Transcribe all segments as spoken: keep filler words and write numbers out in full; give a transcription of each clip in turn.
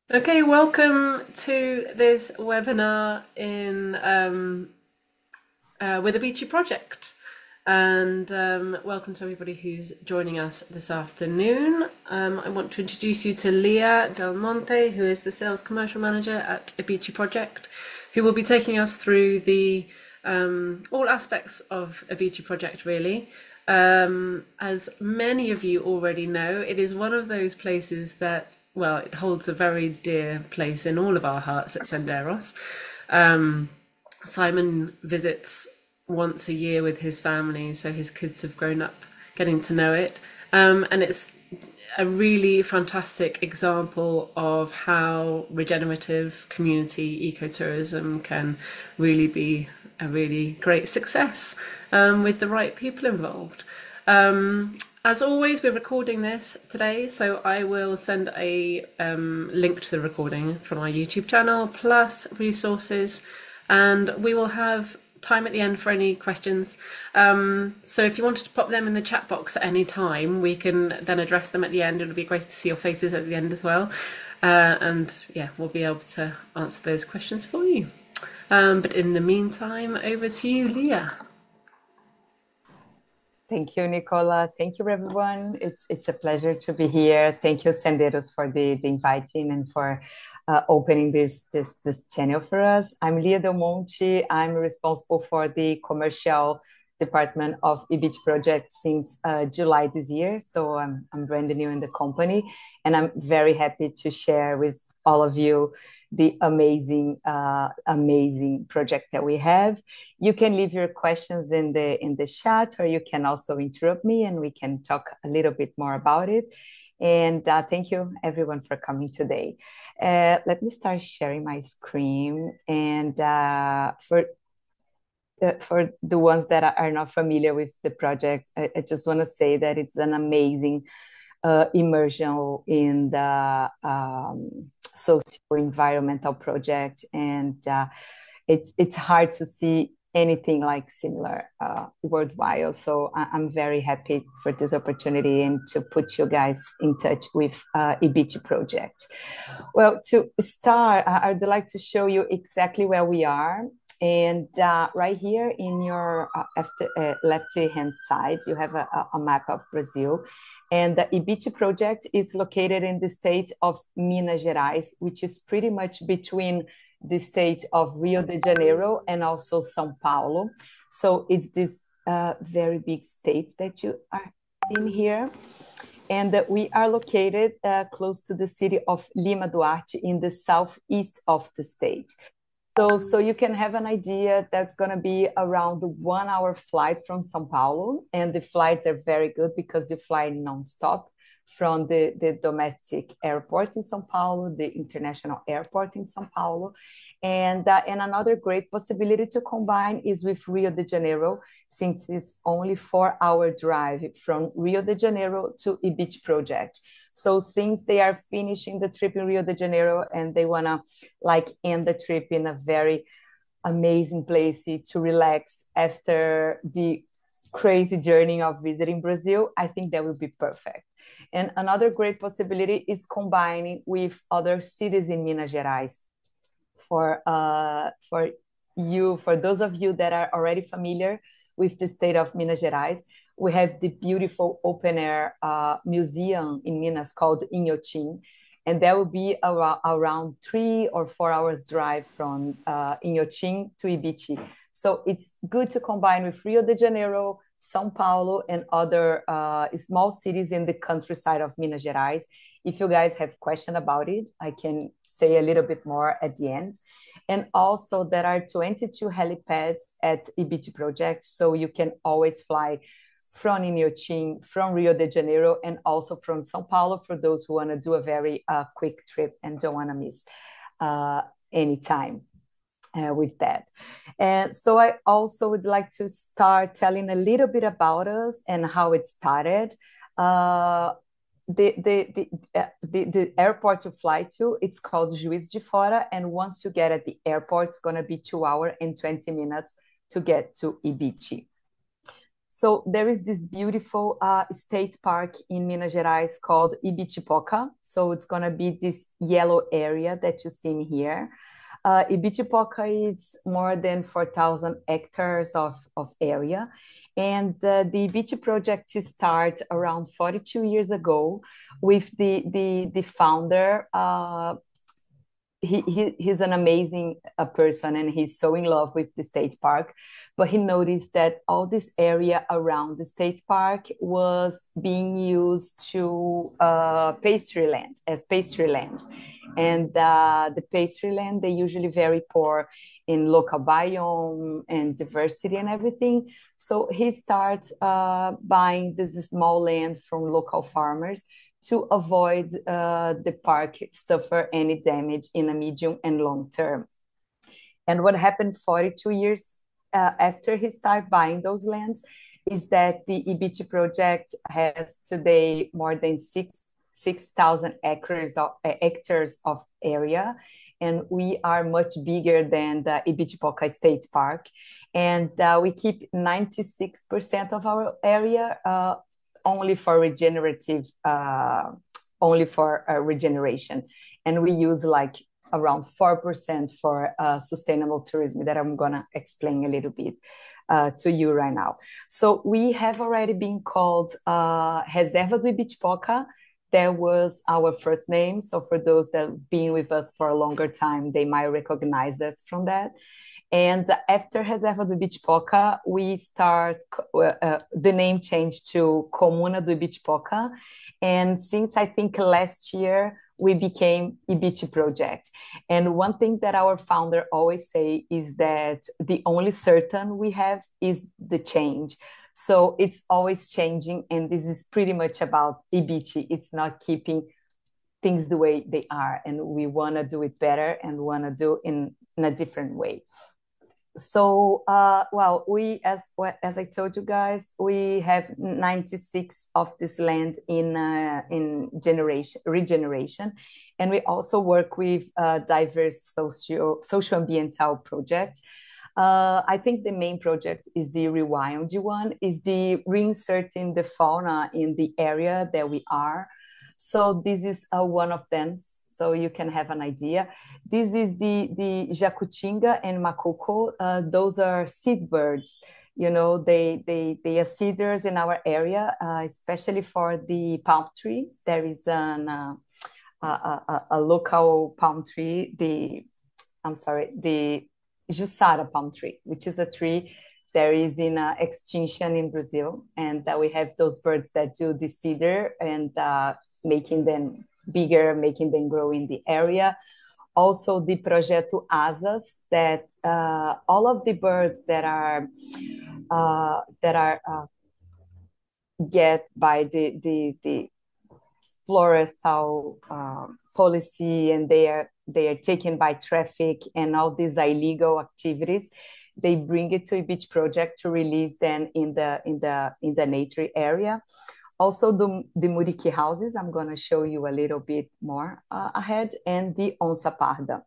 Okay, welcome to this webinar in um, uh, with Ibiti Project, and um, welcome to everybody who's joining us this afternoon. Um, I want to introduce you to Leah Delmonte, who is the Sales Commercial Manager at Ibiti Project, who will be taking us through the um, all aspects of Ibiti Project, really. Um, as many of you already know, it is one of those places that, well, it holds a very dear place in all of our hearts at Senderos. Um, Simon visits once a year with his family, so his kids have grown up getting to know it. Um, and it's a really fantastic example of how regenerative community ecotourism can really be a really great success um, with the right people involved. Um, as always, we're recording this today, so I will send a um, link to the recording from our YouTube channel, plus resources, and we will have time at the end for any questions. Um, so if you wanted to pop them in the chat box at any time, we can then address them at the end. It'll be great to see your faces at the end as well. Uh, and yeah, we'll be able to answer those questions for you. Um, but in the meantime, over to you, Leah. Thank you, Nicola. Thank you, everyone. It's it's a pleasure to be here. Thank you, Senderos, for the, the inviting and for uh, opening this, this this channel for us. I'm Leah Delmonte. I'm responsible for the commercial department of Ibiti Project since uh, July this year. So I'm, I'm brand new in the company, and I'm very happy to share with all of you the amazing, uh, amazing project that we have. You can leave your questions in the in the chat, or you can also interrupt me, and we can talk a little bit more about it. And uh, thank you, everyone, for coming today. Uh, let me start sharing my screen. And uh, for uh, for the ones that are not familiar with the project, I, I just want to say that it's an amazing uh, immersion in the um, socio-environmental project, and uh, it's it's hard to see anything like similar uh, worldwide. So I- I'm very happy for this opportunity and to put you guys in touch with uh, Ibiti Project. Well, to start, I- I'd like to show you exactly where we are. And uh, right here in your uh, after, uh, left-hand side, you have a, a map of Brazil. And the Ibiti Project is located in the state of Minas Gerais, which is pretty much between the state of Rio de Janeiro and also São Paulo. So it's this uh, very big state that you are in here. And uh, we are located uh, close to the city of Lima Duarte in the southeast of the state. So, so you can have an idea that's going to be around the one hour flight from Sao Paulo. And the flights are very good because you fly nonstop from the, the domestic airport in Sao Paulo, the international airport in Sao Paulo. And, uh, and another great possibility to combine is with Rio de Janeiro, since it's only four hour drive from Rio de Janeiro to Ibiti Project. So since they are finishing the trip in Rio de Janeiro and they want to like end the trip in a very amazing place to relax after the crazy journey of visiting Brazil, I think that would be perfect. And another great possibility is combining with other cities in Minas Gerais. For uh, for you, for those of you that are already familiar with the state of Minas Gerais, we have the beautiful open air uh, museum in Minas called Inhotim, and that will be around, around three or four hours drive from uh, Inhotim to Ibiti. So it's good to combine with Rio de Janeiro, São Paulo, and other uh, small cities in the countryside of Minas Gerais. If you guys have question about it, I can say a little bit more at the end. And also there are twenty-two helipads at Ibiti Project, so you can always fly from Inhotim, from Rio de Janeiro, and also from São Paulo for those who want to do a very uh, quick trip and don't want to miss uh, any time. Uh, with that. And so I also would like to start telling a little bit about us and how it started. Uh, the, the, the, uh, the, the airport to fly to, it's called Juiz de Fora. And once you get at the airport, it's going to be two hours and twenty minutes to get to Ibiti. So there is this beautiful uh, state park in Minas Gerais called Ibiti. So it's gonna be this yellow area that you see in here. Uh, Ibiti is more than four thousand hectares of, of area. And uh, the Ibiti project started around forty-two years ago with the, the, the founder, uh, he, he he's an amazing uh, person, and he's so in love with the state park, but he noticed that all this area around the state park was being used to uh, pastry land as pastry land, and uh, the pastry land, they usually very poor in local biome and diversity and everything. So he starts uh, buying this small land from local farmers to avoid uh, the park suffer any damage in a medium and long term. And what happened forty-two years uh, after he started buying those lands is that the Ibiti project has today more than six six thousand acres of uh, hectares of area, and we are much bigger than the Ibitipoca State Park, and uh, we keep ninety-six percent of our area uh, only for regenerative, uh, only for uh, regeneration, and we use like around four percent for uh, sustainable tourism that I'm gonna explain a little bit uh, to you right now. So we have already been called uh, Reserva do Ibitipoca. That was our first name. So for those that have been with us for a longer time, they might recognize us from that. And after Reserva do Ibitipoca, we start, uh, uh, the name changed to Comuna do Ibitipoca. And since I think last year, we became Ibiti Project. And one thing that our founder always say is that the only certain we have is the change. So it's always changing. And this is pretty much about Ibiti. It's not keeping things the way they are. And we want to do it better and want to do in, in a different way. So uh, well, we, as as I told you guys, we have ninety-six of this land in uh, in generation regeneration, and we also work with uh, diverse socio social ambiental projects. uh, I think the main project is the rewild one, is the reinserting the fauna in the area that we are. So this is uh, one of them, so you can have an idea. This is the, the jacutinga and macaco. Uh, those are seed birds. You know, they, they, they are seeders in our area, uh, especially for the palm tree. There is an, uh, a, a, a local palm tree, the, I'm sorry, the Jussara palm tree, which is a tree that is in uh, extinction in Brazil. And uh, we have those birds that do the cedar and uh, making them bigger, making them grow in the area. Also, the Projeto Asas, that uh, all of the birds that are uh, that are uh, get by the the, the florestal uh, policy, and they are they are taken by traffic and all these illegal activities. They bring it to a beach project to release them in the in the in the nature area. Also, the, the Muriqui houses, I'm going to show you a little bit more uh, ahead, and the Onça Parda.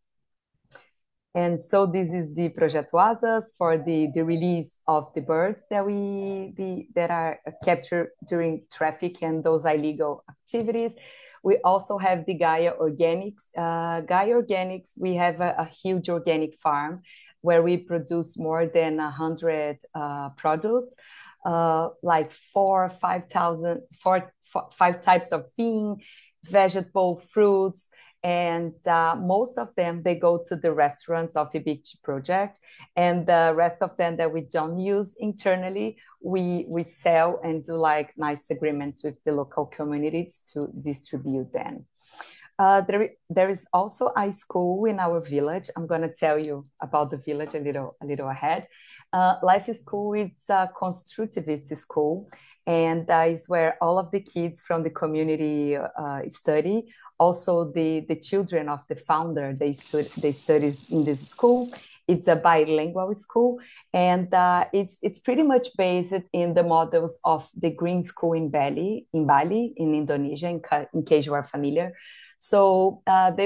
And so this is the Projeto Asas for the, the release of the birds that we the, that are captured during traffic and those illegal activities. We also have the Gaia Organics. Uh, Gaia Organics, we have a, a huge organic farm where we produce more than one hundred uh, products. Uh, like four, five thousand, four, four, five types of bean, vegetable, fruits, and uh, most of them, they go to the restaurants of Ibiti Project, and the rest of them that we don't use internally, we we sell and do like nice agreements with the local communities to distribute them. Uh, there, there is also a school in our village. I'm going to tell you about the village a little, a little ahead. Uh, Life School, it's a constructivist school, and that is where all of the kids from the community uh, study. Also, the, the children of the founder, they, stud they study in this school. It's a bilingual school, and uh, it's it's pretty much based in the models of the Green School in Bali, in Bali, in Indonesia, in, ca in case you are familiar. So uh, they will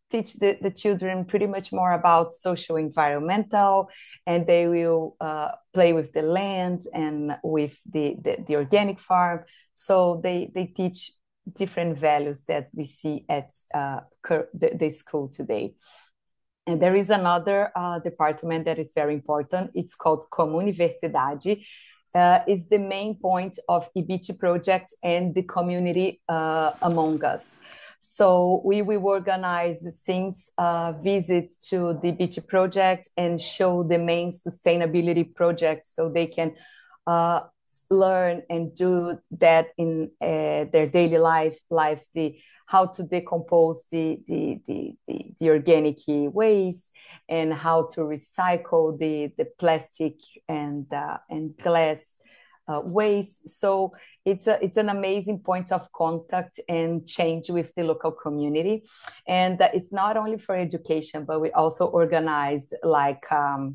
teach the, the children pretty much more about social environmental, and they will uh, play with the land and with the, the, the organic farm. So they, they teach different values that we see at uh, the, the school today. And there is another uh, department that is very important. It's called Comuniversidade. Uh, is the main point of Ibiti Project and the community uh, among us. So we will organize things, uh, visits to the Ibiti Project and show the main sustainability projects so they can uh, learn and do that in uh, their daily life, life the how to decompose the, the, the, the, the organic waste and how to recycle the, the plastic and, uh, and glass uh, waste. So it's, a, it's an amazing point of contact and change with the local community. And uh, it's not only for education, but we also organized like um,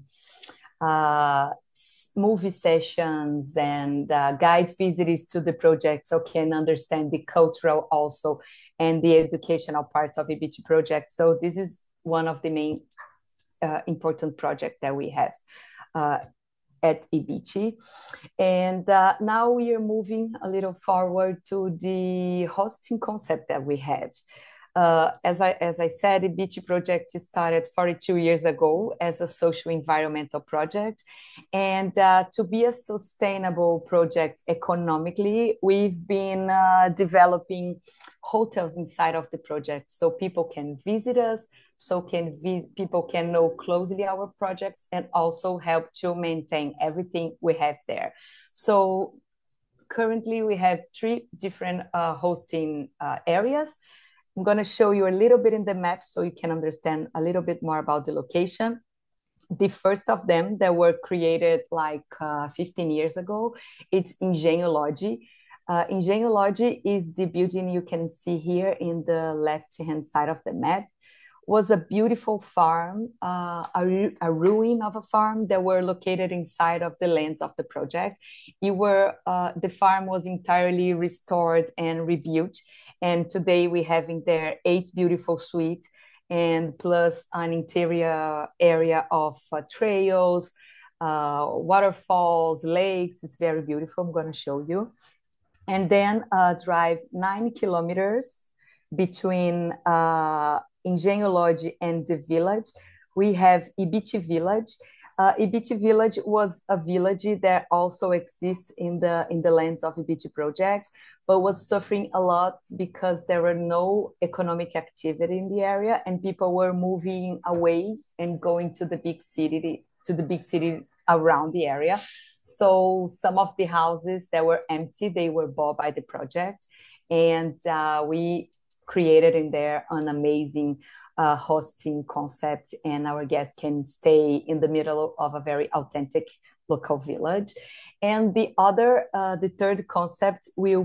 uh, movie sessions and uh, guide visitors to the project so can understand the cultural also and the educational part of Ibiti Project. So this is one of the main uh, important projects that we have uh, at Ibiti. And uh, now we are moving a little forward to the hosting concept that we have. Uh, as I as I said, the Ibiti Project started forty-two years ago as a social environmental project, and uh, to be a sustainable project economically, we've been uh, developing hotels inside of the project, so people can visit us, so can vis- people can know closely our projects, and also help to maintain everything we have there. So currently, we have three different uh, hosting uh, areas. I'm going to show you a little bit in the map so you can understand a little bit more about the location. The first of them that were created like uh, fifteen years ago, it's Engenho Lodge. Uh, Engenho Lodge is the building you can see here in the left-hand side of the map. Was a beautiful farm, uh, a, a ruin of a farm that were located inside of the lands of the project. It were, uh, the farm was entirely restored and rebuilt. And today we have in there eight beautiful suites and plus an interior area of uh, trails, uh, waterfalls, lakes. It's very beautiful. I'm going to show you. And then uh, drive nine kilometers between uh, Engenho Lodge and the village. We have Ibiti Village. Uh, Ibiti Village was a village that also exists in the in the lands of Ibiti Project, but was suffering a lot because there were no economic activity in the area, and people were moving away and going to the big city to the big cities around the area. So some of the houses that were empty, they were bought by the project, and uh, we created in there an amazing uh, hosting concept, and our guests can stay in the middle of a very authentic local village. And the other, uh, the third concept will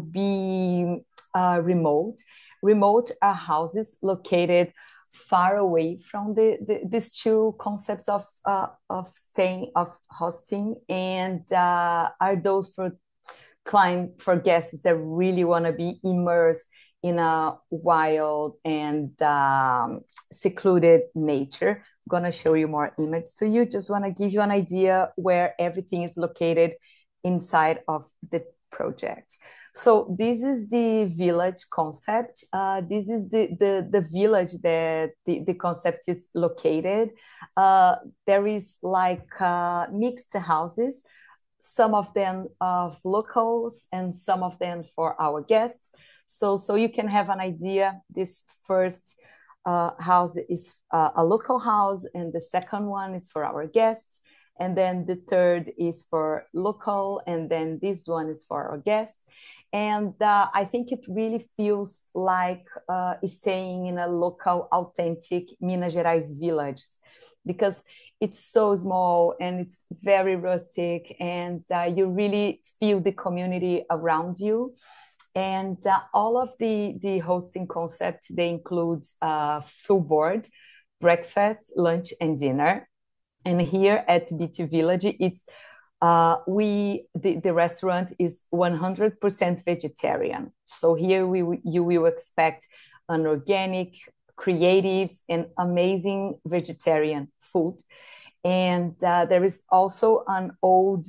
be uh, remote. Remote are houses located far away from the, the these two concepts of uh, of staying of hosting, and uh, are those for client for guests that really want to be immersed in a wild and um, secluded nature. I'm going to show you more images to you. Just want to give you an idea where everything is located inside of the project. So this is the village concept. Uh, this is the, the, the village that the, the concept is located. Uh, there is like uh, mixed houses, some of them of locals and some of them for our guests. So, so you can have an idea. This first uh, house is uh, a local house, and the second one is for our guests. And then the third is for local, and then this one is for our guests. And uh, I think it really feels like uh, staying in a local, authentic Minas Gerais village, because it's so small and it's very rustic, and uh, you really feel the community around you. And uh, all of the, the hosting concept, they include uh, full board, breakfast, lunch, and dinner. And here at Ibiti Village, it's uh, we the, the restaurant is one hundred percent vegetarian. So here we you will expect an organic creative, and amazing vegetarian food. And uh, there is also an old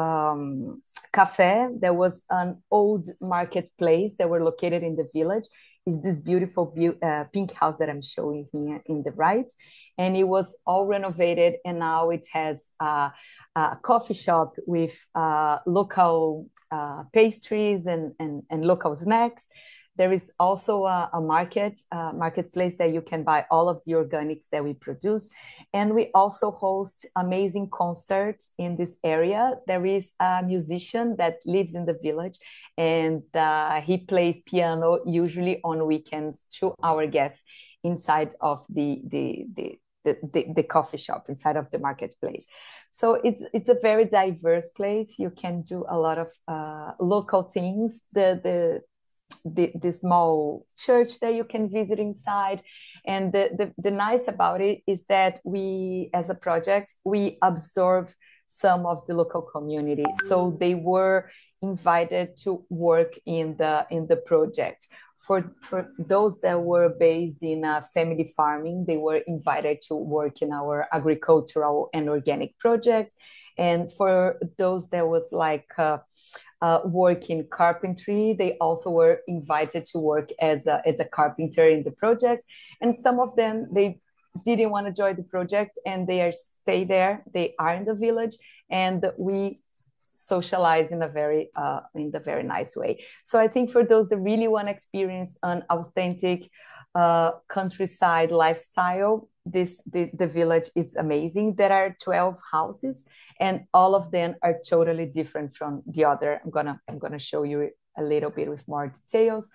um, cafe. There was an old marketplace that were located in the village. Is this beautiful bu- uh, pink house that I'm showing here in the right? And it was all renovated, and now it has uh, a coffee shop with uh, local uh, pastries and, and, and local snacks. There is also a, a market uh, marketplace that you can buy all of the organics that we produce. And we also host amazing concerts in this area. There is a musician that lives in the village, and uh, he plays piano usually on weekends to our guests inside of the, the, the the, the, the coffee shop inside of the marketplace. So it's it's a very diverse place. You can do a lot of uh, local things. The the the, the small church that you can visit inside. And the, the, the nice about it is that we, as a project, we absorb some of the local community. So they were invited to work in the in the project. For, for those that were based in uh, family farming, they were invited to work in our agricultural and organic projects. And for those that was like uh, uh, work in carpentry, they also were invited to work as a, as a carpenter in the project. And some of them, they didn't want to join the project, and they are stay there. They are in the village, and we socialize in a very uh, in the very nice way. So I think for those that really want to experience an authentic uh, countryside lifestyle, this the, the village is amazing. There are twelve houses, and all of them are totally different from the other. I'm gonna I'm gonna show you a little bit with more details.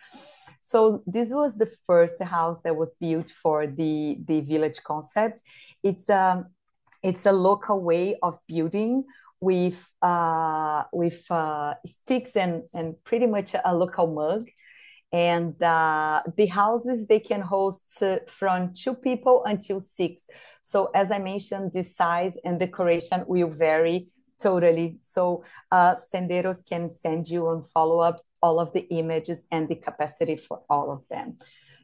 So this was the first house that was built for the the village concept. It's a it's a local way of building with uh, with uh, sticks and and pretty much a local mug. And uh, the houses, they can host uh, from two people until six. So as I mentioned, the size and decoration will vary totally. So uh, Senderos can send you on follow up all of the images and the capacity for all of them.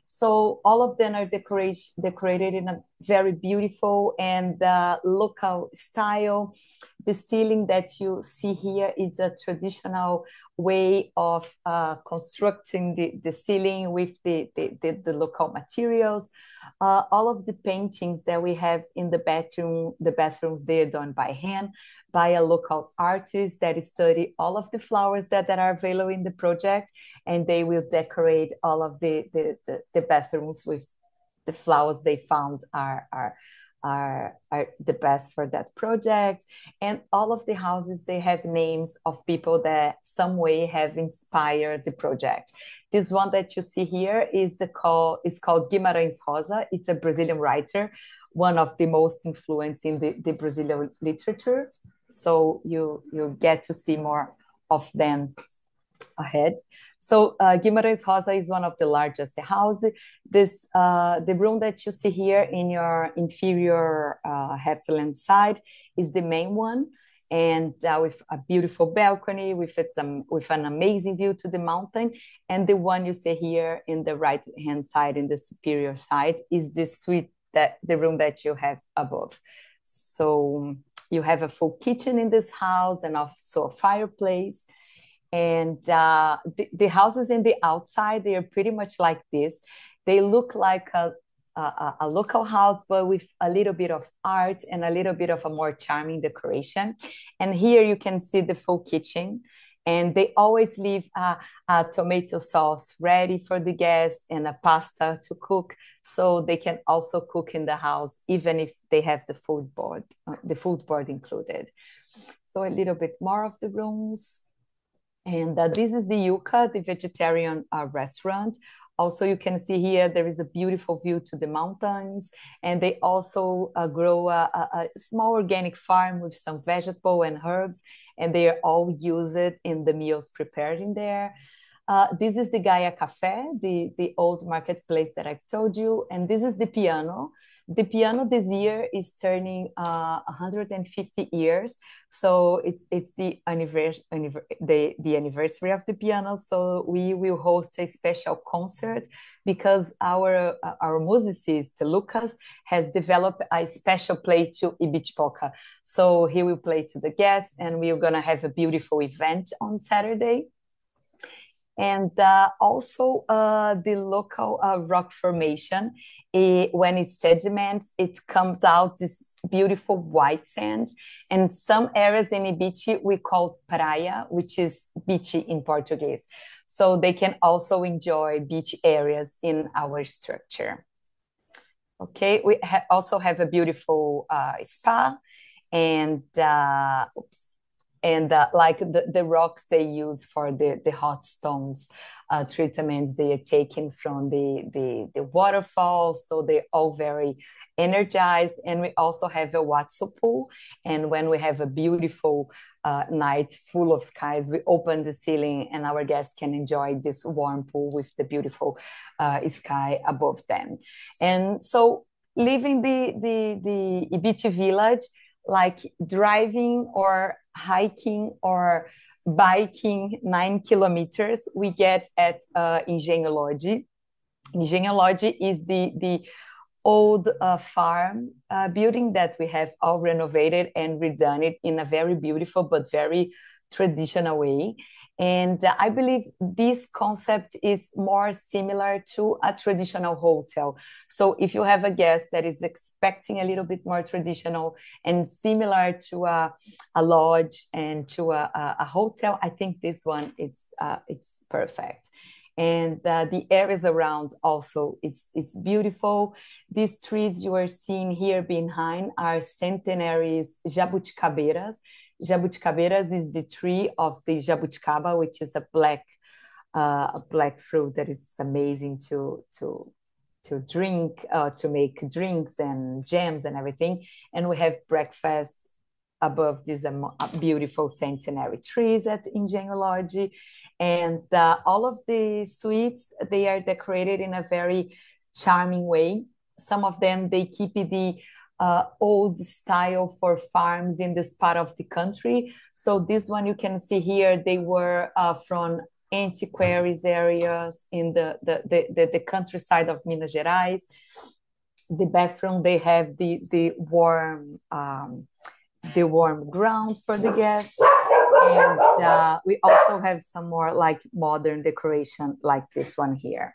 So all of them are decoration, decorated in a very beautiful and uh, local style. The ceiling that you see here is a traditional way of uh, constructing the, the ceiling with the, the, the, the local materials. Uh, all of the paintings that we have in the bathroom, the bathrooms, they are done by hand by a local artist that study all of the flowers that, that are available in the project, and they will decorate all of the, the, the, the bathrooms with the flowers they found are, are are, are the best for that project. And all of the houses, they have names of people that some way have inspired the project. This one that you see here is the call is called Guimarães Rosa. It's a Brazilian writer, one of the most influenced in the, the Brazilian literature. So you you get to see more of them ahead. So uh, Guimarães Rosa is one of the largest houses. This uh, the room that you see here in your inferior uh, left side is the main one, and uh, with a beautiful balcony with it's um, with an amazing view to the mountain. And the one you see here in the right hand side, in the superior side, is the suite that the room that you have above. So you have a full kitchen in this house and also a fireplace. And uh, the, the houses in the outside, they are pretty much like this. They look like a, a, a local house, but with a little bit of art and a little bit of a more charming decoration. And here you can see the full kitchen. And they always leave a, a tomato sauce ready for the guests and a pasta to cook, so they can also cook in the house, even if they have the food board, uh, the food board included. So a little bit more of the rooms. And uh, this is the Yuca, the vegetarian uh, restaurant. Also, you can see here, there is a beautiful view to the mountains. And they also uh, grow a, a, a small organic farm with some vegetable and herbs. And they are all used in the meals prepared in there. Uh, this is the Gaia Cafe, the, the old marketplace that I've told you. And this is the piano. The piano this year is turning uh, one hundred fifty years. So it's it's the, anniversary, the, the anniversary of the piano. So we will host a special concert because our, uh, our musicist, Lucas, has developed a special play to Ibiti Polka. So he will play to the guests and we're going to have a beautiful event on Saturday. And uh, also uh, the local uh, rock formation, eh, when it sediments, it comes out this beautiful white sand. And some areas in Ibiti we call praia, which is beach in Portuguese. So they can also enjoy beach areas in our structure. Okay, we ha also have a beautiful uh, spa and uh, oops, and uh, like the, the rocks they use for the, the hot stones uh, treatments, they are taken from the, the, the waterfall, so they're all very energized. And we also have a Watsu pool, and when we have a beautiful uh, night full of skies, we open the ceiling and our guests can enjoy this warm pool with the beautiful uh, sky above them. And so leaving the, the, the Ibiti village, like driving or hiking or biking nine kilometers, we get at uh, Engenho Lodge. Engenho Lodge is the, the old uh, farm uh, building that we have all renovated and redone it in a very beautiful but very traditional way. And uh, I believe this concept is more similar to a traditional hotel. So if you have a guest that is expecting a little bit more traditional and similar to a, a lodge and to a, a, a hotel, I think this one it's uh, it's perfect. And uh, the areas around also, it's it's beautiful. These trees you are seeing here behind are centenaries jabuticabeiras. Jabuticabeiras is the tree of the jabuticaba, which is a black uh, a black fruit that is amazing to to to drink, uh, to make drinks and jams and everything. And we have breakfast above these um, beautiful centenary trees at Engenho Lodge. And uh, all of the suites, they are decorated in a very charming way. Some of them, they keep the uh, old style for farms in this part of the country. So this one you can see here, they were uh, from antiquaries areas in the, the, the, the, the countryside of Minas Gerais. The bathroom, they have the, the warm um, the warm ground for the guests. And uh, we also have some more like modern decoration like this one here.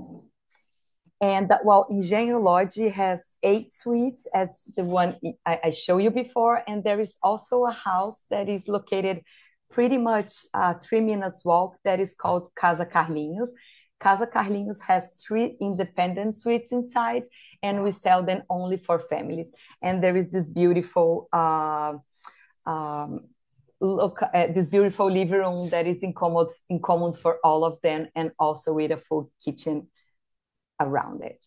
And uh, well, Engenho Lodge has eight suites as the one I, I showed you before. And there is also a house that is located pretty much uh, three minutes walk that is called Casa Carlinhos. Casa Carlinhos has three independent suites inside, and we sell them only for families. And there is this beautiful, uh, um, look, uh, this beautiful living room that is in common, in common for all of them, and also with a full kitchen around it.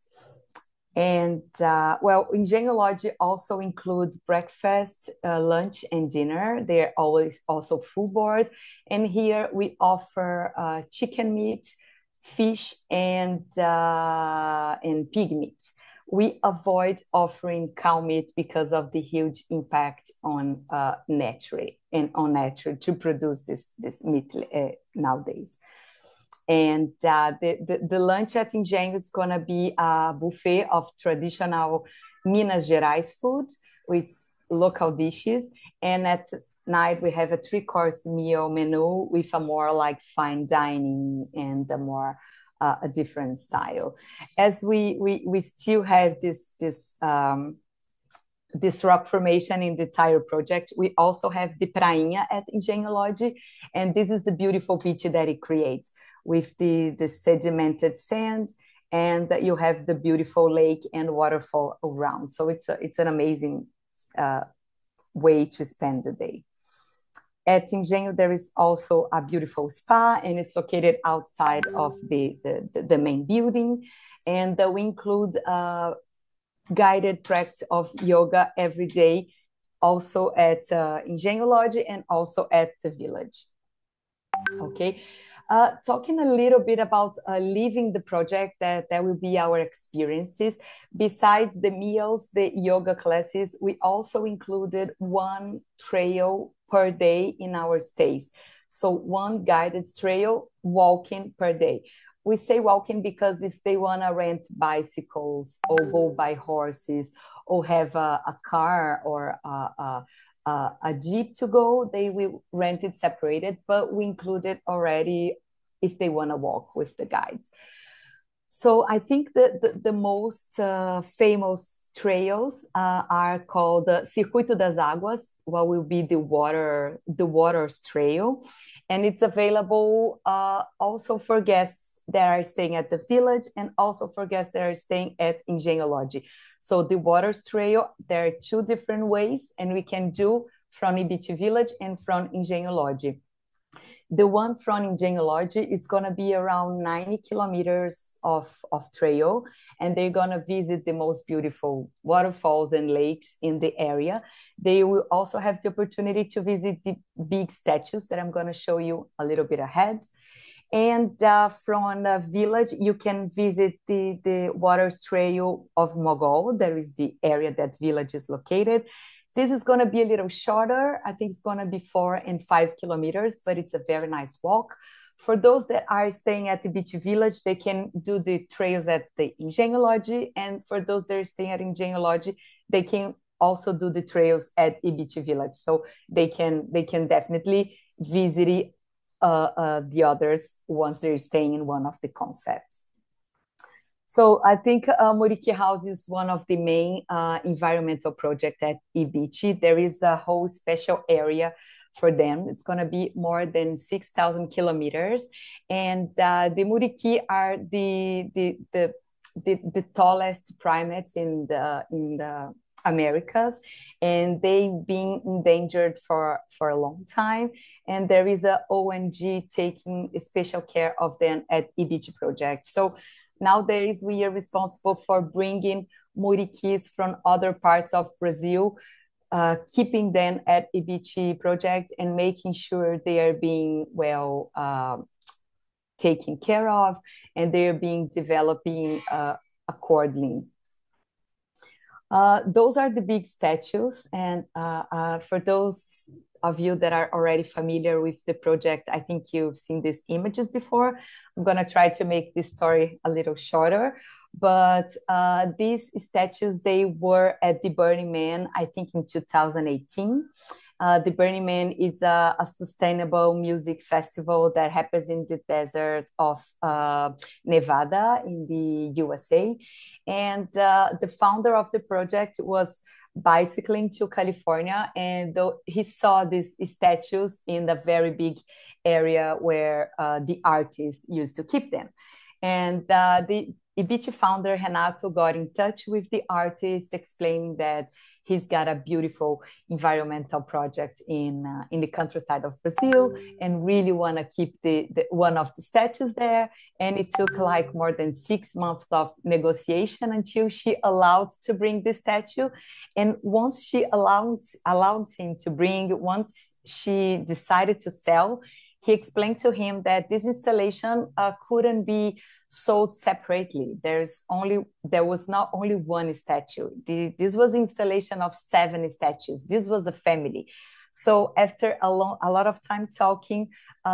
And uh, well, Engenho Lodge also include breakfast, uh, lunch, and dinner. They're always also full board. And here we offer uh, chicken meat, fish, and uh, and pig meat. We avoid offering cow meat because of the huge impact on uh, nature and on nature to produce this this meat uh, nowadays. And uh, the, the the lunch at Engenho is gonna be a buffet of traditional Minas Gerais food with local dishes, and at night we have a three-course meal menu with a more like fine dining and a more uh, a different style. As we we we still have this this um, this rock formation in the tire project, we also have the prainha at Engenho Lodge, and this is the beautiful beach that it creates with the the sedimented sand, and you have the beautiful lake and waterfall around. So it's a, it's an amazing uh, way to spend the day. At Engenho, there is also a beautiful spa, and it's located outside of the, the, the main building. And uh, we include uh, guided practice of yoga every day, also at uh, Engenho Lodge and also at the village. Okay. Uh, talking a little bit about uh, leaving the project, that, that will be our experiences. Besides the meals, the yoga classes, we also included one trail per day in our stays. So one guided trail walking per day. We say walking because if they want to rent bicycles or go by horses or have a, a car or a, a uh, a jeep to go, they will rent it separated, but we included already if they want to walk with the guides. So I think that the, the most uh, famous trails uh, are called the Circuito das Águas, what will be the water, the waters trail, and it's available uh, also for guests that are staying at the village and also for guests that are staying at Engenho Lodge. So the waters trail, there are two different ways, and we can do from Ibiti village and from Engenho Lodge. The one from Engenho Lodge, it's going to be around ninety kilometers of, of trail, and they're going to visit the most beautiful waterfalls and lakes in the area. They will also have the opportunity to visit the big statues that I'm going to show you a little bit ahead. And uh, from the village, you can visit the, the waters trail of Mogol. There is the area that village is located. This is going to be a little shorter. I think it's going to be four and five kilometers, but it's a very nice walk. For those that are staying at the beach village, they can do the trails at the Engenho Lodge. And for those that are staying at Engenho Lodge, they can also do the trails at Ibiti village. So they can, they can definitely visit uh, uh, the others once they're staying in one of the concepts. So I think uh, Muriqui House is one of the main uh, environmental projects at Ibiti. There is a whole special area for them. It's going to be more than six thousand kilometers. And uh, the Muriqui are the, the, the, the, the tallest primates in the, in the Americas, and they've been endangered for, for a long time. And there is a O N G taking special care of them at Ibiti Project. So nowadays, we are responsible for bringing muriquis from other parts of Brazil, uh, keeping them at Ibiti Project and making sure they are being well uh, taken care of and they are being developing uh, accordingly. Uh, those are the big statues. And uh, uh, for those of you that are already familiar with the project, I think you've seen these images before. I'm going to try to make this story a little shorter. But uh, these statues, they were at the Burning Man, I think in two thousand eighteen. Uh, the Burning Man is a, a sustainable music festival that happens in the desert of uh, Nevada in the U S A. And uh, the founder of the project was bicycling to California, and though he saw these statues in the very big area where uh, the artists used to keep them. And uh, the Ibiti founder Renato got in touch with the artist, explaining that he's got a beautiful environmental project in uh, in the countryside of Brazil and really want to keep the, the one of the statues there. And it took like more than six months of negotiation until she allowed to bring the statue. And once she allows allows him to bring, once she decided to sell, he explained to him that this installation uh, couldn't be sold separately. There's only there was not only one statue. The, this was installation of seven statues. This was a family. So after a, long, a lot of time talking,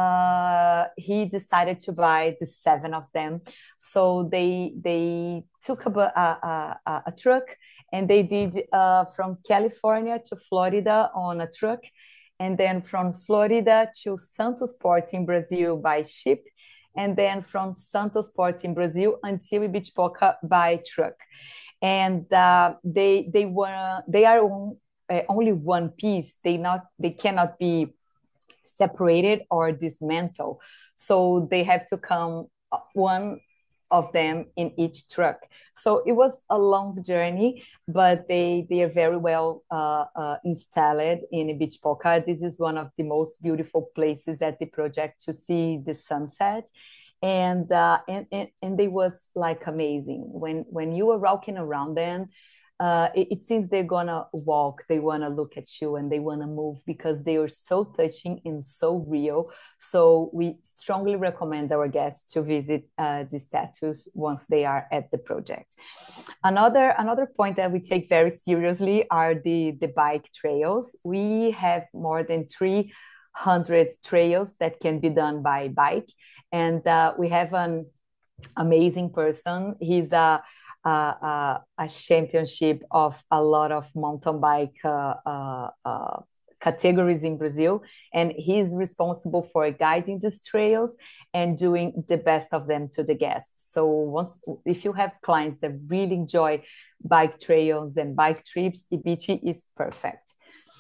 uh, he decided to buy the seven of them. So they they took a, a, a, a truck and they did uh, from California to Florida on a truck, and then from Florida to Santos Port in Brazil by ship, and then from Santos Port in Brazil until Ibitipoca by truck. And uh, they they were they are on, uh, only one piece. They not they cannot be separated or dismantled. So they have to come one of them in each truck. So it was a long journey, but they they are very well uh, uh, installed in Ibitipoca. This is one of the most beautiful places at the project to see the sunset. And uh, and, and and they was like amazing when when you were walking around them. uh, it, it seems they're gonna walk, they wanna look at you, and they wanna move because they are so touching and so real. So we strongly recommend our guests to visit uh, these statues once they are at the project. Another another point that we take very seriously are the the bike trails. We have more than three hundred trails that can be done by bike, and uh, we have an amazing person. He's a a, a, a championship of a lot of mountain bike uh, uh, uh, categories in Brazil, and he's responsible for guiding these trails and doing the best of them to the guests. So once, if you have clients that really enjoy bike trails and bike trips, Ibiti is perfect.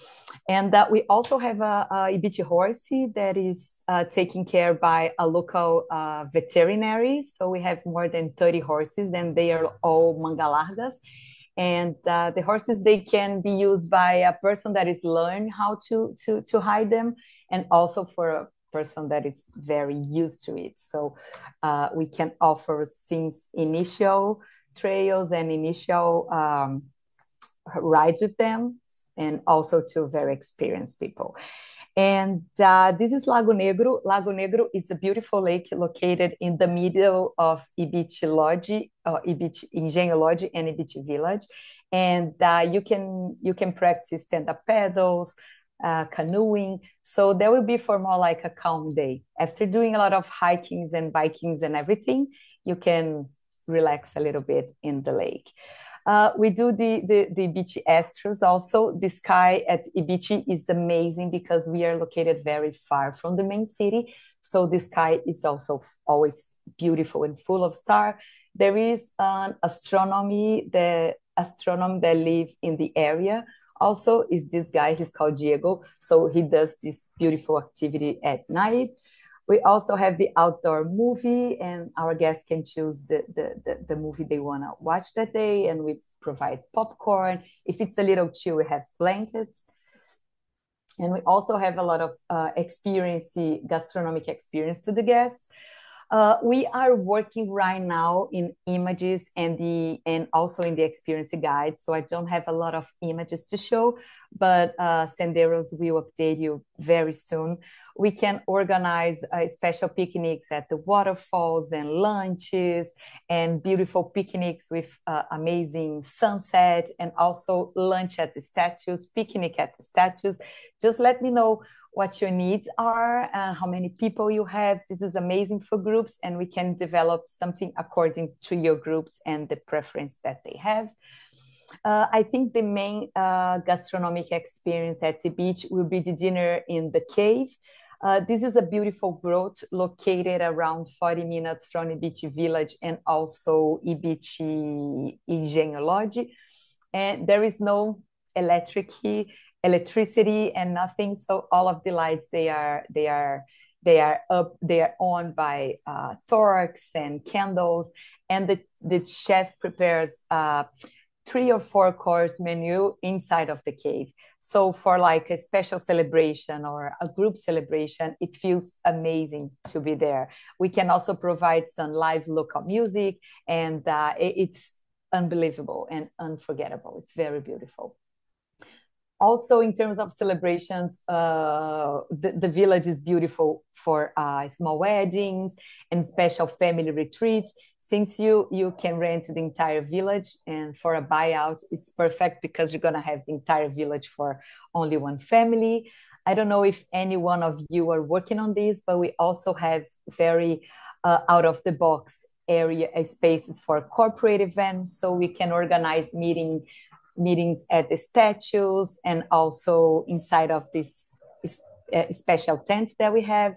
And that we also have a, a Ibiti horse that is uh, taken care by a local uh, veterinary. So we have more than thirty horses, and they are all manga largas. And uh, the horses, they can be used by a person that is learning how to, to, to hide them, and also for a person that is very used to it. So uh, we can offer since initial trails and initial um, rides with them, and also to very experienced people. And uh, this is Lago Negro. Lago Negro is a beautiful lake located in the middle of Ibiti Lodge, uh, Ibiti Engenho Lodge and Ibiti Village. And uh, you can you can practice stand-up paddles, uh, canoeing. So that will be for more like a calm day. After doing a lot of hikings and bikings and everything, you can relax a little bit in the lake. Uh, we do the, the, the Ibiti Astros also. The sky at Ibiti is amazing because we are located very far from the main city. So the sky is also always beautiful and full of stars. There is an astronomy, the astronomer that live in the area also is this guy, he's called Diego. So he does this beautiful activity at night. We also have the outdoor movie, and our guests can choose the, the, the, the movie they want to watch that day, and we provide popcorn. If it's a little chill, we have blankets. And we also have a lot of uh, experience, gastronomic experience to the guests. Uh, we are working right now in images and the and also in the experience guide. So I don't have a lot of images to show, but uh, Senderos will update you very soon. We can organize uh, special picnics at the waterfalls and lunches and beautiful picnics with uh, amazing sunset, and also lunch at the statues, picnic at the statues. Just let me know what your needs are, uh, how many people you have. This is amazing for groups, and we can develop something according to your groups and the preference that they have. Uh, I think the main uh, gastronomic experience at the beach will be the dinner in the cave. Uh, this is a beautiful growth located around forty minutes from Ibiti Village and also Ibiti Engenho Lodge. And there is no electric electricity and nothing. So all of the lights, they are they are they are up, they are on by uh, torches and candles. And the, the chef prepares uh, three or four course menu inside of the cave. So for like a special celebration or a group celebration, it feels amazing to be there. We can also provide some live local music, and uh, it, it's unbelievable and unforgettable. It's very beautiful. Also, in terms of celebrations, uh, the, the village is beautiful for uh, small weddings and special family retreats. Since you you can rent the entire village, and for a buyout, it's perfect because you're gonna have the entire village for only one family. I don't know if any one of you are working on this, but we also have very uh, out of the box area uh, spaces for corporate events, so we can organize meeting meetings at the statues and also inside of this uh, special tent that we have.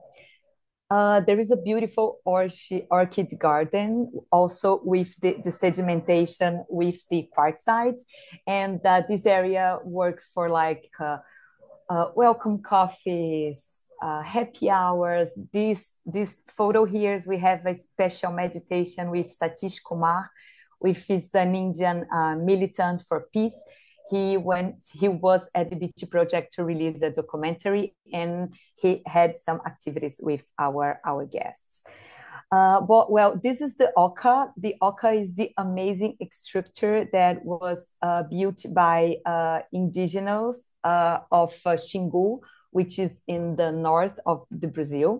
Uh, there is a beautiful orchid, orchid garden also with the, the sedimentation with the quartzite. And uh, this area works for like uh, uh, welcome coffees, uh, happy hours. This, this photo here, we have a special meditation with Satish Kumar, with his an Indian uh, militant for peace. He went, he was at the Ibiti Project to release a documentary, and he had some activities with our, our guests. Uh, but well, this is the oca. The oca is the amazing structure that was uh, built by uh, indigenous uh, of uh, Xingu, which is in the north of the Brazil.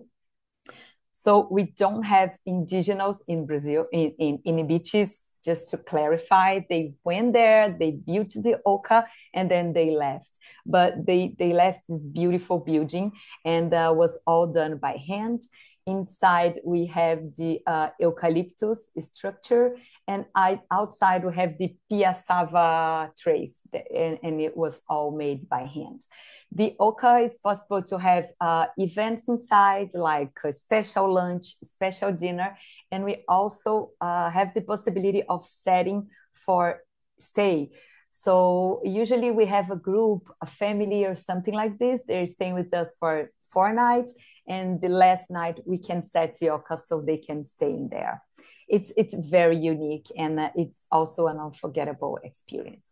So we don't have indigenous in Brazil, in, in, in Ibitis, just to clarify. They went there, they built the Oca, and then they left. But they, they left this beautiful building, and uh, was all done by hand. Inside, we have the uh, eucalyptus structure, and I, outside, we have the piassava trays, and, and it was all made by hand. The Oka is possible to have uh, events inside, like a special lunch, special dinner, and we also uh, have the possibility of setting for stay. So usually we have a group, a family or something like this. They're staying with us for four nights, and the last night we can set the Oka so they can stay in there. It's, it's very unique, and uh, it's also an unforgettable experience.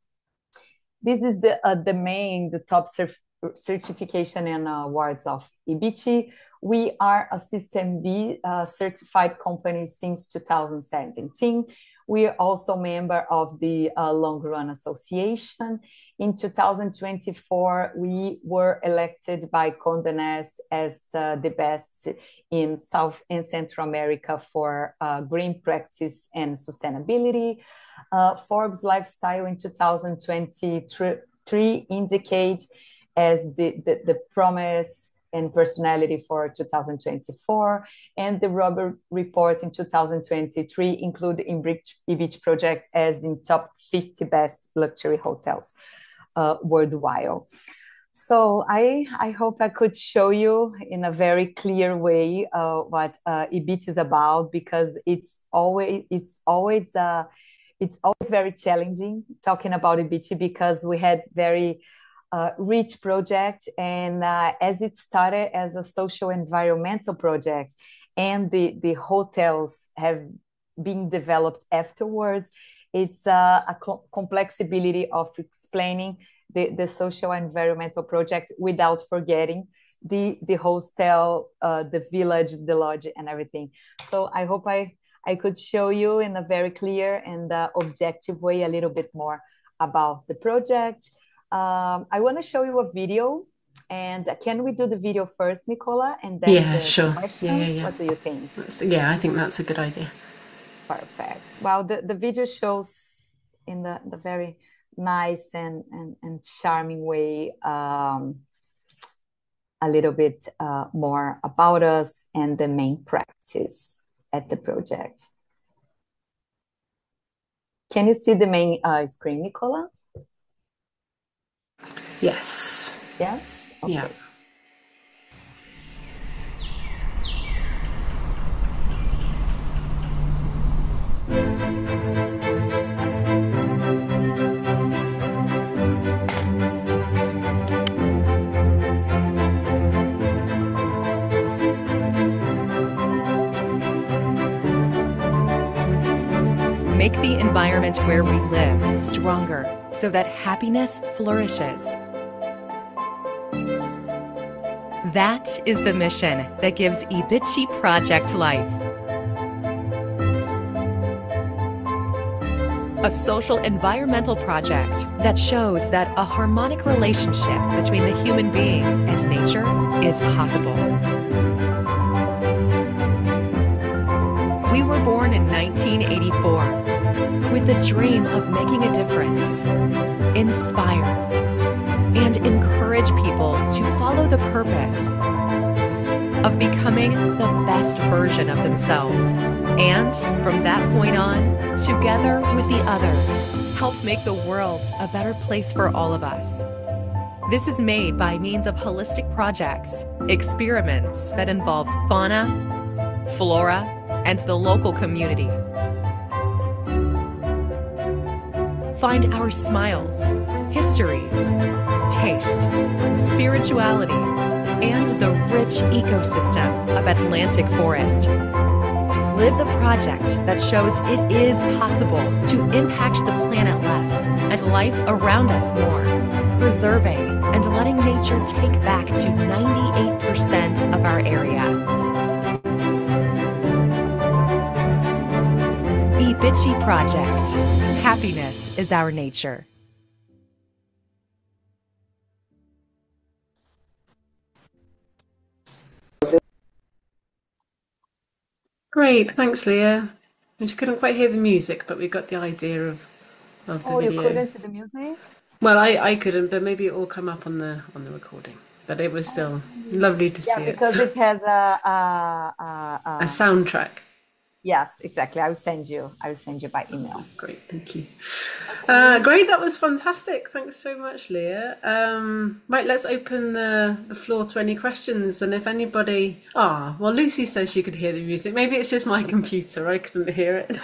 This is the uh, the main, the top cert certification and awards of Ibiti. We are a System B uh, certified company since two thousand seventeen. We are also member of the uh, Long Run Association. In two thousand twenty-four, we were elected by Condé Nast as the, the best in South and Central America for uh, green practice and sustainability. Uh, Forbes Lifestyle in two thousand twenty-three indicate as the, the, the promise and personality for two thousand twenty-four, and the Rubber Report in two thousand twenty-three include Ibiti Project as in top fifty best luxury hotels uh, worldwide. So I, I hope I could show you in a very clear way uh, what uh, Ibiti is about, because it's always it's always uh, it's always very challenging talking about Ibiti, because we had very uh, rich project, and uh, as it started as a social environmental project, and the the hotels have been developed afterwards, it's uh, a co complexibility of explaining the, the social environmental project without forgetting the the hostel, uh, the village, the lodge, and everything. So I hope I I could show you in a very clear and uh, objective way a little bit more about the project. Um, I want to show you a video, and can we do the video first, Nicola, and then Yeah, the, the sure. Yeah, yeah, questions? yeah. What do you think? That's, yeah, I think that's a good idea. Perfect. Well, the, the video shows in the, the very nice and, and, and charming way um, a little bit uh, more about us and the main practice at the project. Can you see the main uh, screen, Nicola? Yes. Yes? Okay. Yeah. Make the environment where we live stronger so that happiness flourishes. That is the mission that gives Ibiti Project life. A social environmental project that shows that a harmonic relationship between the human being and nature is possible. We were born in nineteen eighty-four with the dream of making a difference, inspire, and encourage people to follow the purpose of becoming the best version of themselves. And from that point on, together with the others, help make the world a better place for all of us. This is made by means of holistic projects, experiments that involve fauna, flora, and the local community. Find our smiles, histories, taste, spirituality, and the rich ecosystem of Atlantic forest. Live the project that shows it is possible to impact the planet less and life around us more, preserving and letting nature take back to ninety-eight percent of our area. Ibiti Project. Happiness is our nature. Great, thanks, Leah. We couldn't quite hear the music, but we got the idea of of the Oh, you video. couldn't see the music? Well, I I couldn't, but maybe it will come up on the on the recording. But it was Oh, still maybe. lovely to Yeah, see it. because it has a, a, a, A a soundtrack. yes, exactly. I will send you. I will send you by email. Great, thank you. Uh, Okay. great, that was fantastic. Thanks so much, Leah. Um, right, let's open the, the floor to any questions. And if anybody, ah, well, Lucy says she could hear the music. Maybe it's just my computer. I couldn't hear it.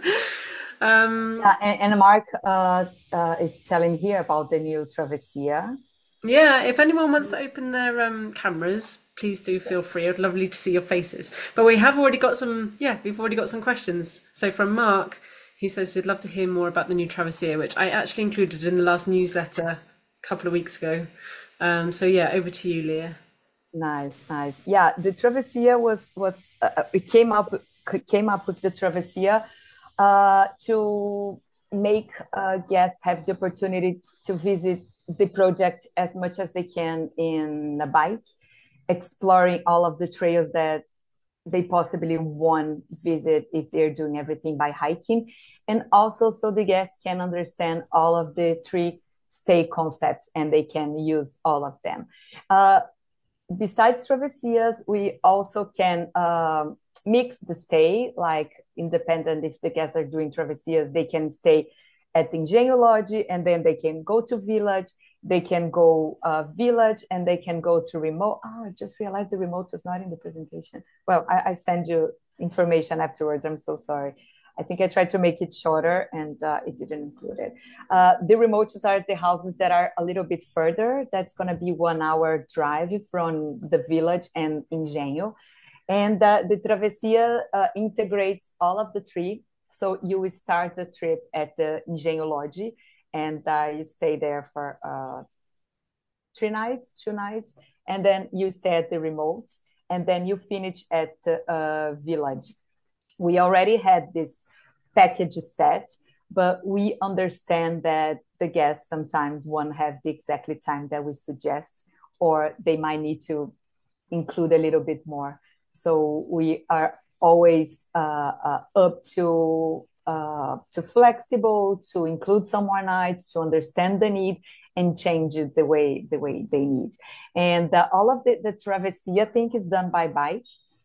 um, Yeah, and, and Mark uh, uh, is telling here about the new Travessia. yeah, if anyone wants to open their um, cameras, please do feel free. I'd lovely to see your faces. But we have already got some, yeah, we've already got some questions. So from Mark, he says he'd love to hear more about the new Travessia, which I actually included in the last newsletter a couple of weeks ago. Um, so yeah, over to you, Leah. Nice, nice. Yeah, the Travessia was was uh, uh, it came up came up with the Travessia uh, to make uh, guests have the opportunity to visit the project as much as they can in a bike, exploring all of the trails that they possibly won't visit if they're doing everything by hiking, and also so the guests can understand all of the three stay concepts and they can use all of them. Uh, Besides travessias, we also can um, mix the stay, like independent if the guests are doing travessias, they can stay at Engenho Lodge and then they can go to village, they can go uh, village and they can go to remote. Oh, I just realized the remote was not in the presentation. Well, I, I send you information afterwards. I'm so sorry. I think I tried to make it shorter and uh, it didn't include it. Uh, the remotes are the houses that are a little bit further. That's going to be one hour drive from the village and Engenho. And uh, the Travessia uh, integrates all of the three. So you will start the trip at the Engenho Lodge and uh, you stay there for uh, three nights, two nights, and then you stay at the remote and then you finish at the uh, village. We already had this package set, but we understand that the guests sometimes won't have the exactly time that we suggest, or they might need to include a little bit more. So we are always uh, uh, up to uh, to flexible, to include some more nights, to understand the need and change it the way the way they need. And uh, all of the, the travessia thing is done by bike.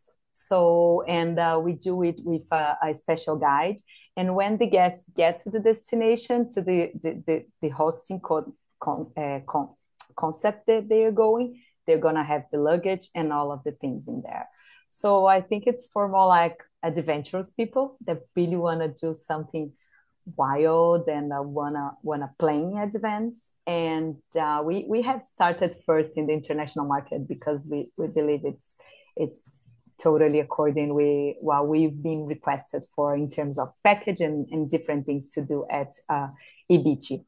So, and uh, we do it with a, a special guide. And when the guests get to the destination, to the, the, the, the hosting con, con, uh, con, concept that they're going, they're going to have the luggage and all of the things in there. So I think it's for more like adventurous people that really want to do something wild and uh, wanna wanna plan advance. And uh, we we have started first in the international market because we, we believe it's it's totally according with what we've been requested for in terms of package and, and different things to do at uh, Ibiti.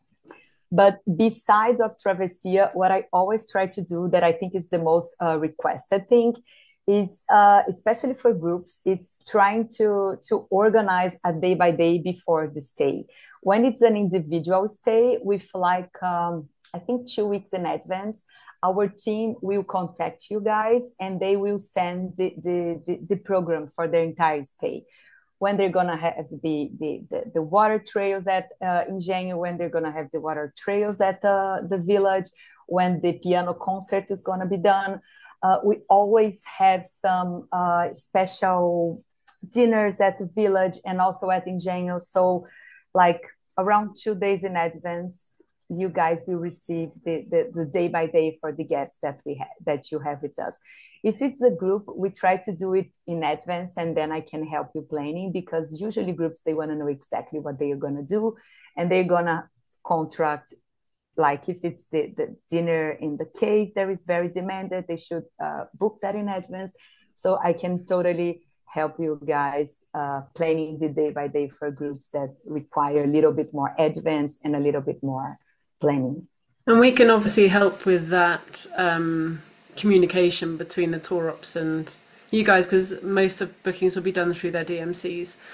But besides of travessia, what I always try to do that I think is the most uh, requested thing is, uh, especially for groups, it's trying to, to organize a day by day before the stay. When it's an individual stay with like, um, I think two weeks in advance, our team will contact you guys and they will send the, the, the, the program for their entire stay. When they're going to have the, the, the, the water trails at uh, Engenho, when they're going to have the water trails at uh, the village, when the piano concert is going to be done. Uh, we always have some uh, special dinners at the village and also at Engenho. So like around two days in advance, you guys will receive the, the, the day by day for the guests that we have, that you have with us. If it's a group, we try to do it in advance and then I can help you planning, because usually groups, they want to know exactly what they are going to do and they're going to contract. Like if it's the, the dinner in the cave that is very demanded, they should uh, book that in advance. So I can totally help you guys uh, planning the day by day for groups that require a little bit more advance and a little bit more planning. And we can obviously help with that um, communication between the tour ops and you guys, because most of bookings will be done through their D M Cs.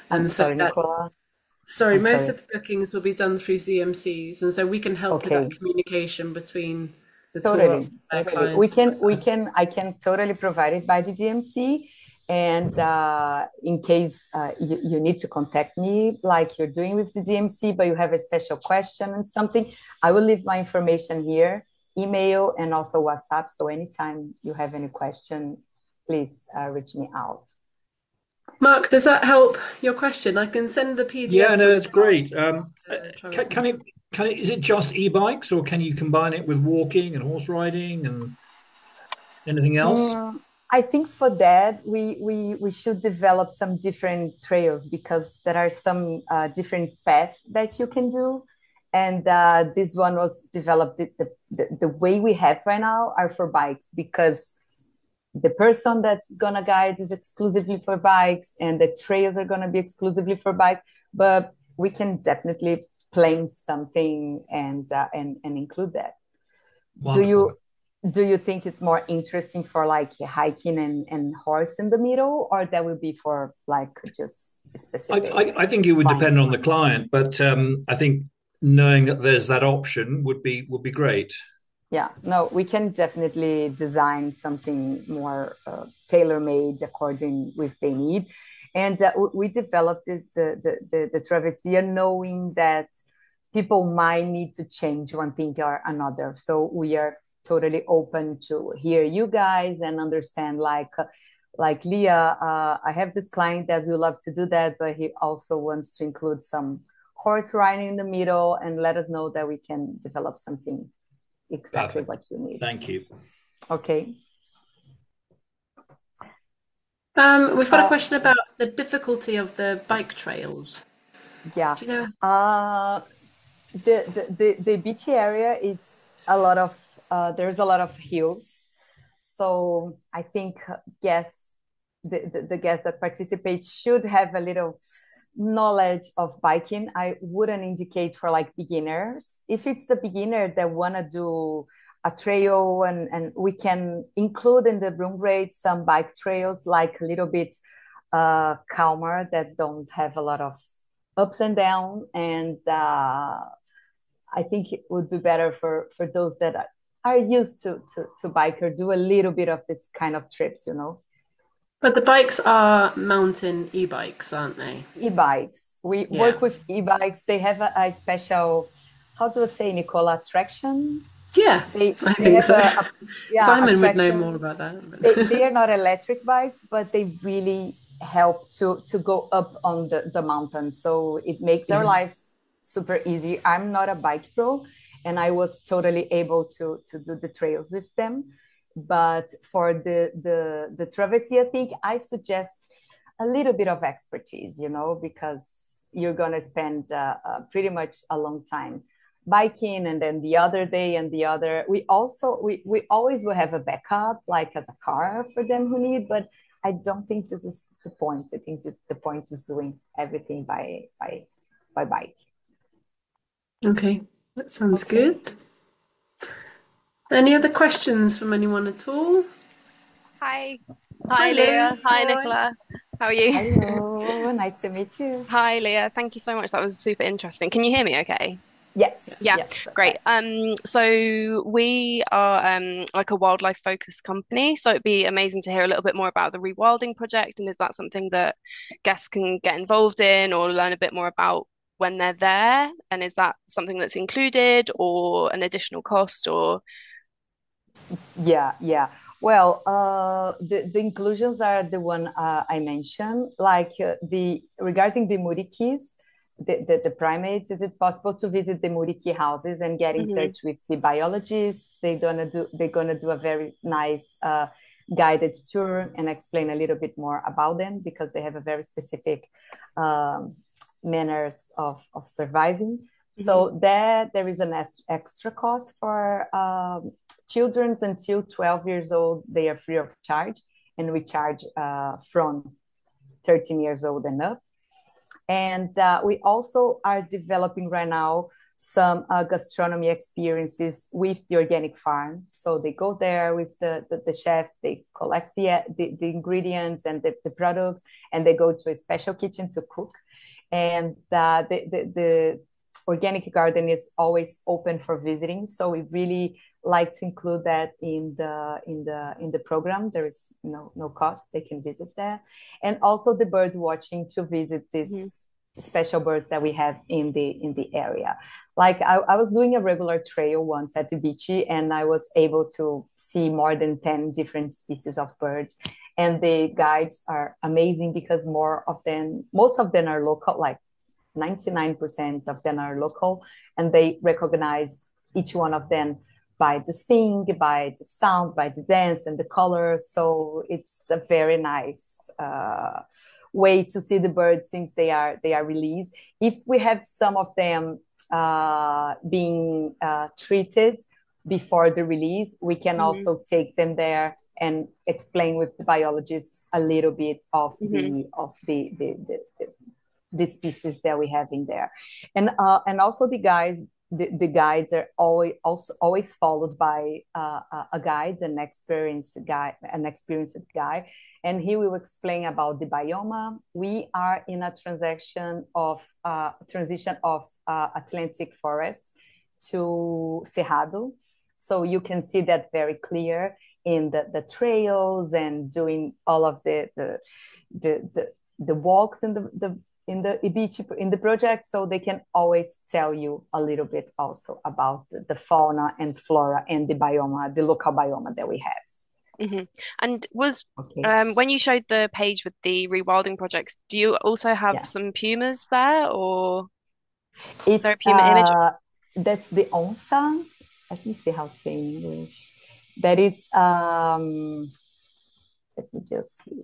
I'm And so sorry, that, Nicola. sorry, I'm most sorry. of the bookings will be done through Z M Cs, and so we can help with that Okay. communication between the tour Totally, operator, their totally. We clients, and can, we ourselves. can, I can totally provide it by the G M C. And uh, in case uh, you, you need to contact me, like you're doing with the G M C, but you have a special question and something, I will leave my information here, email, and also WhatsApp. So anytime you have any question, please uh, reach me out. Mark, does that help your question? I can send the Yeah, P D F no, through that's great. Um, uh, to can, Travis. can it can it is it just e-bikes, or can you combine it with walking and horse riding and anything else? Mm, I think for that we, we we should develop some different trails because there are some uh, different paths that you can do, and uh, this one was developed the, the the way we have right now are for bikes because the person that's gonna guide is exclusively for bikes, and the trails are gonna be exclusively for bike. But we can definitely plan something and uh, and and include that. Do Wonderful. you do you think it's more interesting for like hiking and, and horse in the middle, or that would be for like just I, specific I, I think it would client? depend on the client, but um, I think knowing that there's that option would be would be great. Yeah, no, we can definitely design something more uh, tailor-made according with their need. And uh, w- we developed the, the, the, the, the Travessia knowing that people might need to change one thing or another. So we are totally open to hear you guys and understand like, uh, like Leah, uh, I have this client that would love to do that, but he also wants to include some horse riding in the middle and let us know that we can develop something exactly Perfect. what you need. Thank you. Okay. Um, we've got a Uh, question about the difficulty of the bike trails. yeah. Do you know? Uh, the, the, the, the beach area, it's a lot of, uh, there's a lot of hills. So I think guests, the, the, the guests that participate should have a little knowledge of biking. I wouldn't indicate for like beginners. If it's a beginner that want to do a trail and, and we can include in the room rate some bike trails like a little bit uh, calmer that don't have a lot of ups and downs. And uh, I think it would be better for, for those that are, are used to, to, to bike or do a little bit of this kind of trips, you know. But the bikes are mountain e-bikes, aren't they? E-bikes. We Yeah. work with e-bikes. They have a, a special, how do I say, Nicola, attraction. Yeah, They I they think have so. a, a yeah Simon would know more attraction. about that. They But they are not electric bikes, but they really help to to go up on the, the mountain. So it makes our yeah. life super easy. I'm not a bike pro, and I was totally able to to do the trails with them. But for the the the travessia thing, I suggest a little bit of expertise, you know, because you're gonna spend uh, uh, pretty much a long time biking, and then the other day and the other. We also we we always will have a backup, like as a car for them who need. But I don't think this is the point. I think that the point is doing everything by by by bike. Okay, that sounds Okay. good. Any other questions from anyone at all? Hi. Hi, Hi, Lou. Leah. Hi, All right. Nicola. How are you? Hello, nice to meet you. Hi, Leah. Thank you so much. That was super interesting. Can you hear me okay? Yes, Yeah, yes, great. perfect. Um, so we are um like a wildlife focused company. So it'd be amazing to hear a little bit more about the rewilding project. And is that something that guests can get involved in or learn a bit more about when they're there? And is that something that's included or an additional cost or Yeah, yeah. Well, uh, the, the inclusions are the one uh, I mentioned, like uh, the regarding the murikis, the, the, the primates, is it possible to visit the muriki houses and get in Mhm. touch with the biologists? They're gonna do they're gonna do a very nice uh, guided tour and explain a little bit more about them because they have a very specific um, manners of, of surviving. Mhm. So that there is an ex- extra cost for um, children's until twelve years old. They are free of charge, and we charge uh, from thirteen years old and up. And uh, we also are developing right now some uh, gastronomy experiences with the organic farm. So they go there with the, the, the chef, they collect the, the, the ingredients and the, the products, and they go to a special kitchen to cook. And uh, the, the, the organic garden is always open for visiting. So we really like to include that in the in the in the program. There is no no cost, they can visit there. And also the bird watching to visit these mm-hmm. special birds that we have in the in the area. Like I, I was doing a regular trail once at the Ibiti, and I was able to see more than ten different species of birds. And the guides are amazing because more of them, most of them are local, like ninety-nine percent of them are local, and they recognize each one of them by the sing, by the sound, by the dance and the color. So it's a very nice uh, way to see the birds since they are they are released. If we have some of them uh, being uh, treated before the release, we can mm-hmm. also take them there and explain with the biologists a little bit of mm-hmm. the of the the, the, the the species that we have in there. And uh, and also the guys, the, the guides are always also always followed by uh, a guide, an experienced guy, an experienced guy, and he will explain about the bioma. We are in a transaction of uh, transition of uh, Atlantic forest to Cerrado, so you can see that very clear in the, the trails and doing all of the the the the, the walks in the, the in the Ibiti, in the project, so they can always tell you a little bit also about the, the fauna and flora and the bioma, the local bioma that we have. Mm-hmm. And was okay. um, when you showed the page with the rewilding projects, do you also have yeah. some pumas there, or it's there a puma uh, image? That's the onça. Let me see how to say in English. That is, um, let me just see.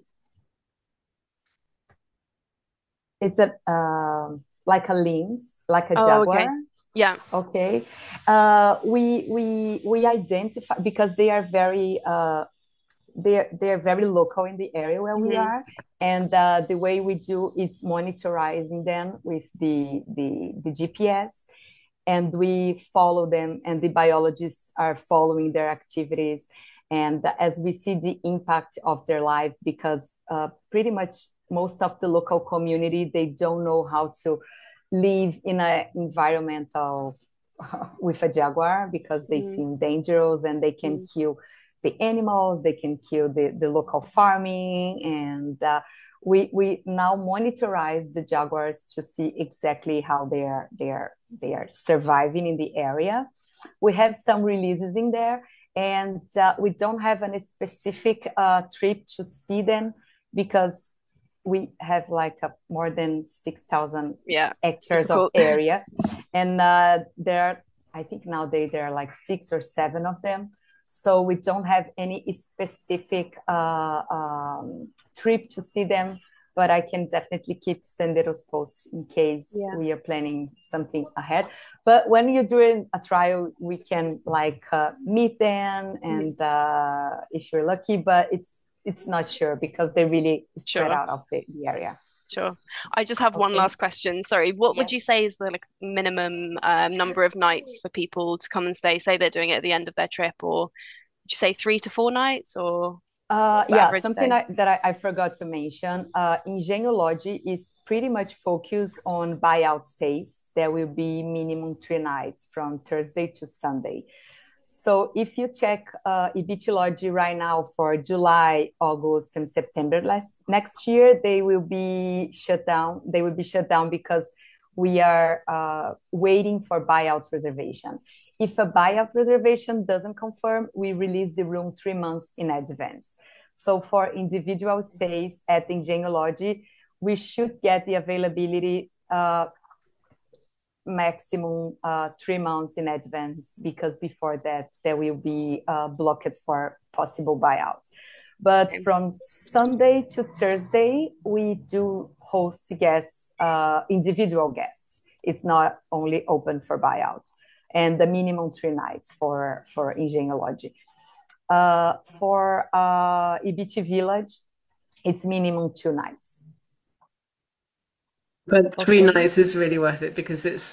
It's a uh, like a lynx, like a oh, jaguar. Okay. Yeah. Okay. Uh, we we we identify because they are very uh, they're they're very local in the area where mm-hmm. we are, and uh, the way we do it's monitoring them with the the the G P S, and we follow them, and the biologists are following their activities, and as we see the impact of their life, because uh, pretty much most of the local community, they don't know how to live in an environmental with a jaguar because they mm. seem dangerous and they can mm. kill the animals, they can kill the, the local farming. And uh, we we now monitorize the jaguars to see exactly how they are, they are, they are surviving in the area. We have some releases in there, and uh, we don't have any specific uh, trip to see them because we have like a, more than six thousand yeah, hectares of area. And uh, there are, I think nowadays there are like six or seven of them. So we don't have any specific uh, um, trip to see them, but I can definitely keep Senderos posts in case yeah. we are planning something ahead. But when you're doing a trial, we can like uh, meet them and uh, if you're lucky, but it's it's not sure because they really spread sure. out of the, the area. Sure. I just have okay. one last question. Sorry. What yes. would you say is the like minimum um, number of nights for people to come and stay? Say they're doing it at the end of their trip, or would you say three to four nights, or? Uh, yeah, something I, that I, I forgot to mention. Uh, Engenho Lodge is pretty much focused on buyout stays. There will be minimum three nights from Thursday to Sunday. So if you check uh, Ibiti Lodge right now for July, August, and September last, next year, they will be shut down. They will be shut down because we are uh, waiting for buyout reservation. If a buyout reservation doesn't confirm, we release the room three months in advance. So for individual stays at the Engenho Lodge, we should get the availability uh, maximum uh, three months in advance, because before that there will be uh, blocked for possible buyouts. But from Sunday to Thursday, we do host guests, uh, individual guests. It's not only open for buyouts, and the minimum three nights for for Engenho Lodge. Uh, for uh, Ibiti Village, it's minimum two nights. But three okay. nights is really worth it because it's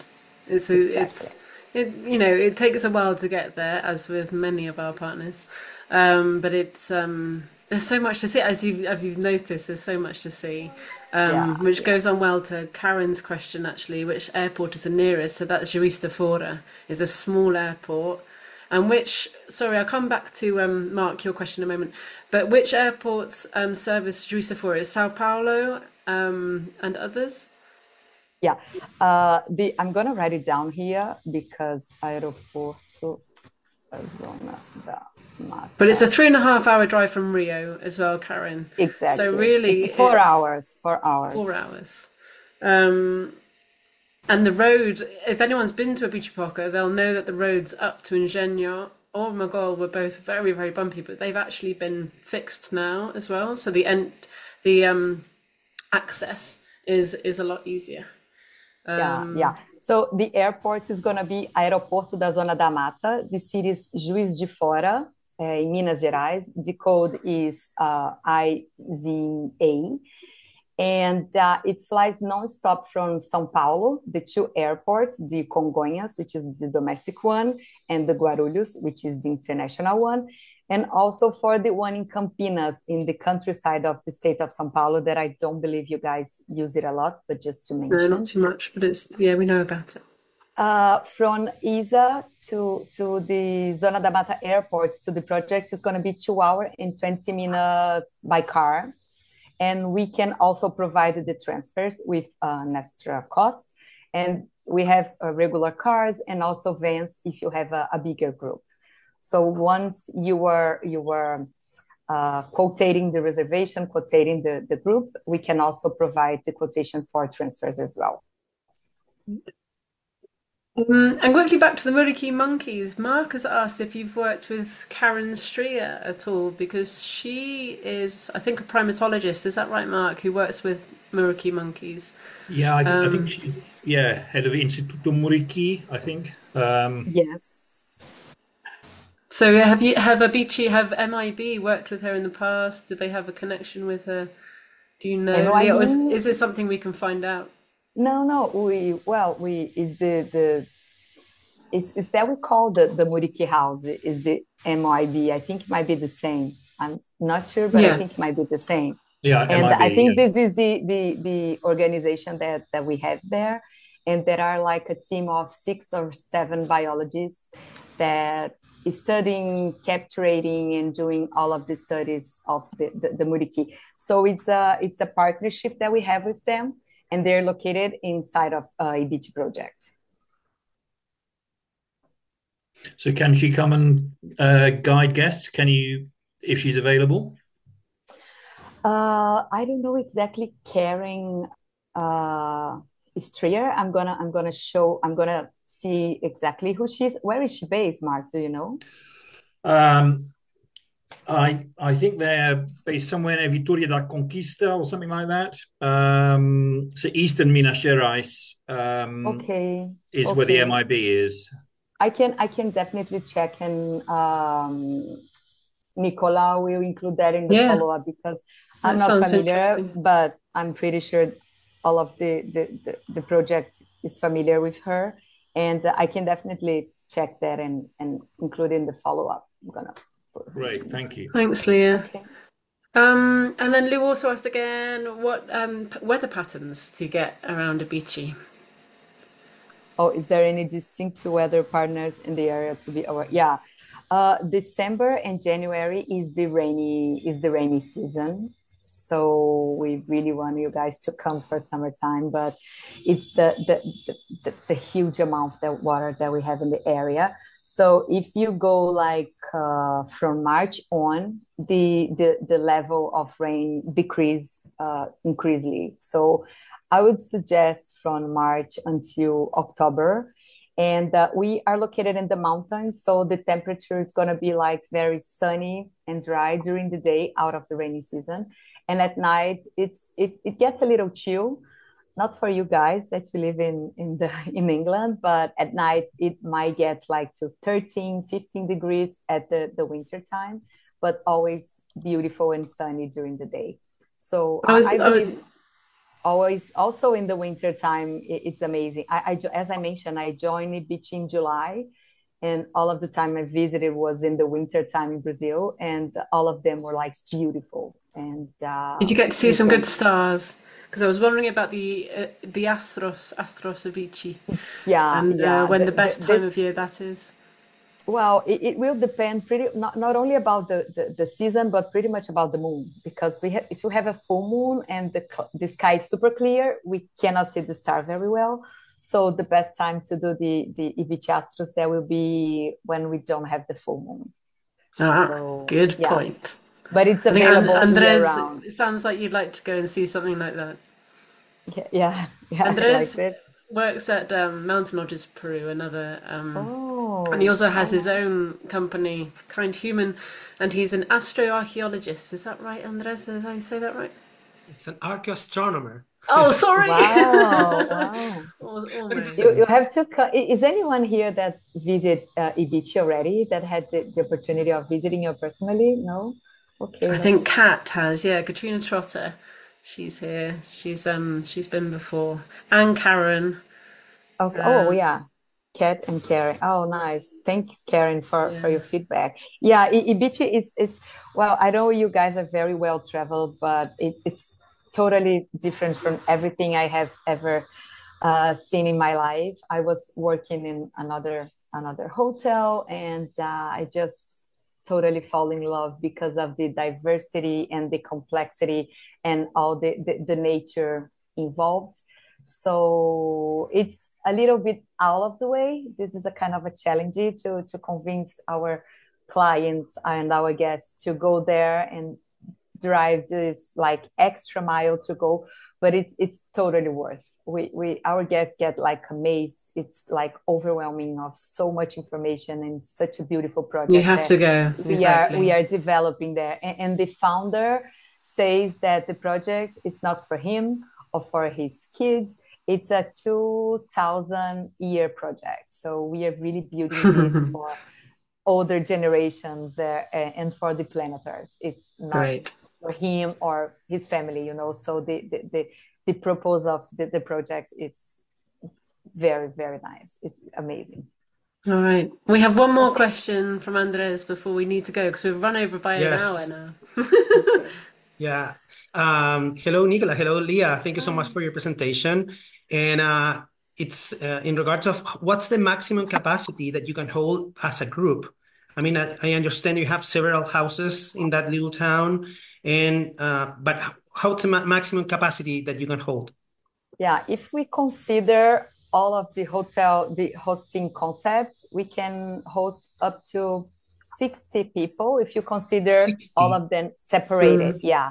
It's a, exactly. it's it you know it takes a while to get there, as with many of our partners, um, but it's um, there's so much to see. As you as you've noticed, there's so much to see, Yeah, um, which yeah, goes on well to Karen's question actually. Which airport is the nearest? So that's Juiz de Fora, is a small airport, and which sorry, I'll come back to um, Mark your question in a moment. But which airports um, service Juiz de Fora? Is Sao Paulo um, and others? yeah. Uh, the I'm gonna write it down here because aeroporto da Zona da But it's a Mata. three and a half hour drive from Rio as well, Karen. So Exactly. really, It's four it's hours, four four hours. hours. Um, and the road, if anyone's been to Ibiti Project, they'll know that the roads up to Ingenio or Mogol were both very, very bumpy, but they've actually been fixed now as well. So the end, the um, access is is a lot easier. Yeah, yeah. So the airport is gonna be Aeroporto da Zona da Mata. The city is Juiz de Fora, uh, in Minas Gerais. The code is uh, I Z A. And uh, it flies non-stop from São Paulo, the two airports, the Congonhas, which is the domestic one, and the Guarulhos, which is the international one, and also for the one in Campinas, in the countryside of the state of São Paulo, that I don't believe you guys use it a lot, but just to No, not mention. too much, but it's yeah, we know about it. Uh, from Isa to, to the Zona da Mata airport to the project is going to be two hours and twenty minutes by car. And we can also provide the transfers with uh, an extra cost. And we have uh, regular cars and also vans if you have a, a bigger group. So once you were you were uh, quotating the reservation, quotating the, the group, we can also provide the quotation for transfers as well. Um, and quickly back to the Muriki monkeys. Mark has asked if you've worked with Karen Stria at all, because she is, I think, a primatologist. Is that right, Mark? Who works with Muriki monkeys? Yeah, I, th- I think Um, she's yeah head of Instituto Muriqui, I think. Um, Yes. so have you have Abichi have M I B worked with her in the past? Did they have a connection with her? Do you know, Leah? Or is M Y B, is this something we can find out? no, no, we, well, we, is the, the, it's, it's that we call the, the Muriki house, is the M Y B. I think it might be the same. I'm not sure, but I Yeah. think it might be the same. yeah, And I M I B. think Yeah. this is the, the, the organization that, that we have there. And there are like a team of six or seven biologists that is studying, capturing, and doing all of the studies of the, the, the Muriki. So it's a, it's a partnership that we have with them, and they're located inside of uh, Ibiti Project. So can she come and uh, guide guests? Can you, if she's available? Uh, I don't know exactly Karen uh, Strier. I'm gonna I'm gonna show I'm gonna see exactly who she is. Where is she based, Mark? Do you know? Um, I I think they're based somewhere near Vitoria da Conquista or something like that. Um, so Eastern Minas Gerais um, Okay, is where the okay. M I B is. I can I can definitely check, and um, Nicola will include that in the Yeah, follow up because I'm that not sounds familiar, interesting. but I'm pretty sure all of the the, the, the project is familiar with her, and uh, I can definitely check that and and include in the follow up. I'm gonna put her Great, name. thank you. Thanks, Leah. Okay. Um, and then Lou also asked again, what um, p- weather patterns do you get around Abichi? Oh, is there any distinct weather partners in the area to be aware? Yeah, uh, December and January is the rainy is the rainy season. So we really want you guys to come for summertime, but it's the the, the, the, the huge amount of water that we have in the area. So if you go like uh, from March on, the, the the level of rain decrease uh, increasingly. So I would suggest from March until October. And uh, we are located in the mountains, so the temperature is going to be like very sunny and dry during the day out of the rainy season. And at night, it's it, it gets a little chill. Not for you guys that you live in in the in England, but at night it might get like to thirteen, fifteen degrees at the, the winter time, but always beautiful and sunny during the day. So I I, was, I I was believe always also in the winter time, it's amazing. I, I as I mentioned, I joined Ibiti in July, and all of the time I visited was in the winter time in Brazil, and all of them were like beautiful. And Did you um, get to see you some good can, stars? Because I was wondering about the uh, the Astros Astros of Vichy, yeah, and uh, yeah. when The, the the, best time this of year that is. Well, it, it will depend pretty not, not only about the, the, the season, but pretty much about the moon. Because we have, if you have a full moon and the the sky is super clear, we cannot see the star very well. So the best time to do the the Ibiti Astros there will be when we don't have the full moon. Ah, So good yeah, point. but it's I think And- available year Andres, round. it sounds like you'd like to go and see something like that. Yeah, yeah, yeah, I like Andres it. works at um, Mountain Lodges Peru, another, um, and he Oh, also has oh, his own company, Kind Human, and he's an astroarchaeologist. Is that right, Andres? Did I say that right? It's an archaeoastronomer. Oh, sorry. wow, wow. Al- But it's the You, Almost. you same. have to. co- i- Is anyone here that visit uh, Ibiza already? That had the, the opportunity of visiting you personally? No. Okay, I think let's. Kat has, yeah, Katrina Trotter. She's here. She's um she's been before. And Karen. Okay. Oh, Uh, yeah. Kat and Karen. Oh, nice. Thanks, Karen, for for yeah. your feedback. Yeah, I- Ibiza is it's well. I know you guys are very well traveled, but it, it's totally different from everything I have ever uh, seen in my life. I was working in another another hotel, and uh, I just totally fall in love because of the diversity and the complexity and all the, the, the nature involved. So it's a little bit out of the way. This is a kind of a challenge to to convince our clients and our guests to go there and drive this like extra mile to go, but it's it's totally worth. We we our guests get like amazed. It's like overwhelming of so much information and such a beautiful You project have that to go, we are we exactly. are developing there. And, and the founder says that the project it's not for him or for his kids. It's a two thousand year project. So we are really building this for older generations uh, and for the planet Earth. It's not Great. for him or his family, you know. So the the the, the purpose of the, the project it's very very nice. It's amazing. All right. We have one more Okay. question from Andres before we need to go because we've run over by an hour Yes. now. Okay. Yeah. Um, hello, Nicola. Hello, Leah. Thank you so much Hi. for your presentation. And uh, it's uh, in regards of what's the maximum capacity that you can hold as a group? I mean, I, I understand you have several houses in that little town, and uh, but how's the ma maximum capacity that you can hold? Yeah, if we consider all of the hotel, the hosting concepts, we can host up to sixty people if you consider all sixty. of them separated. Mm. Yeah.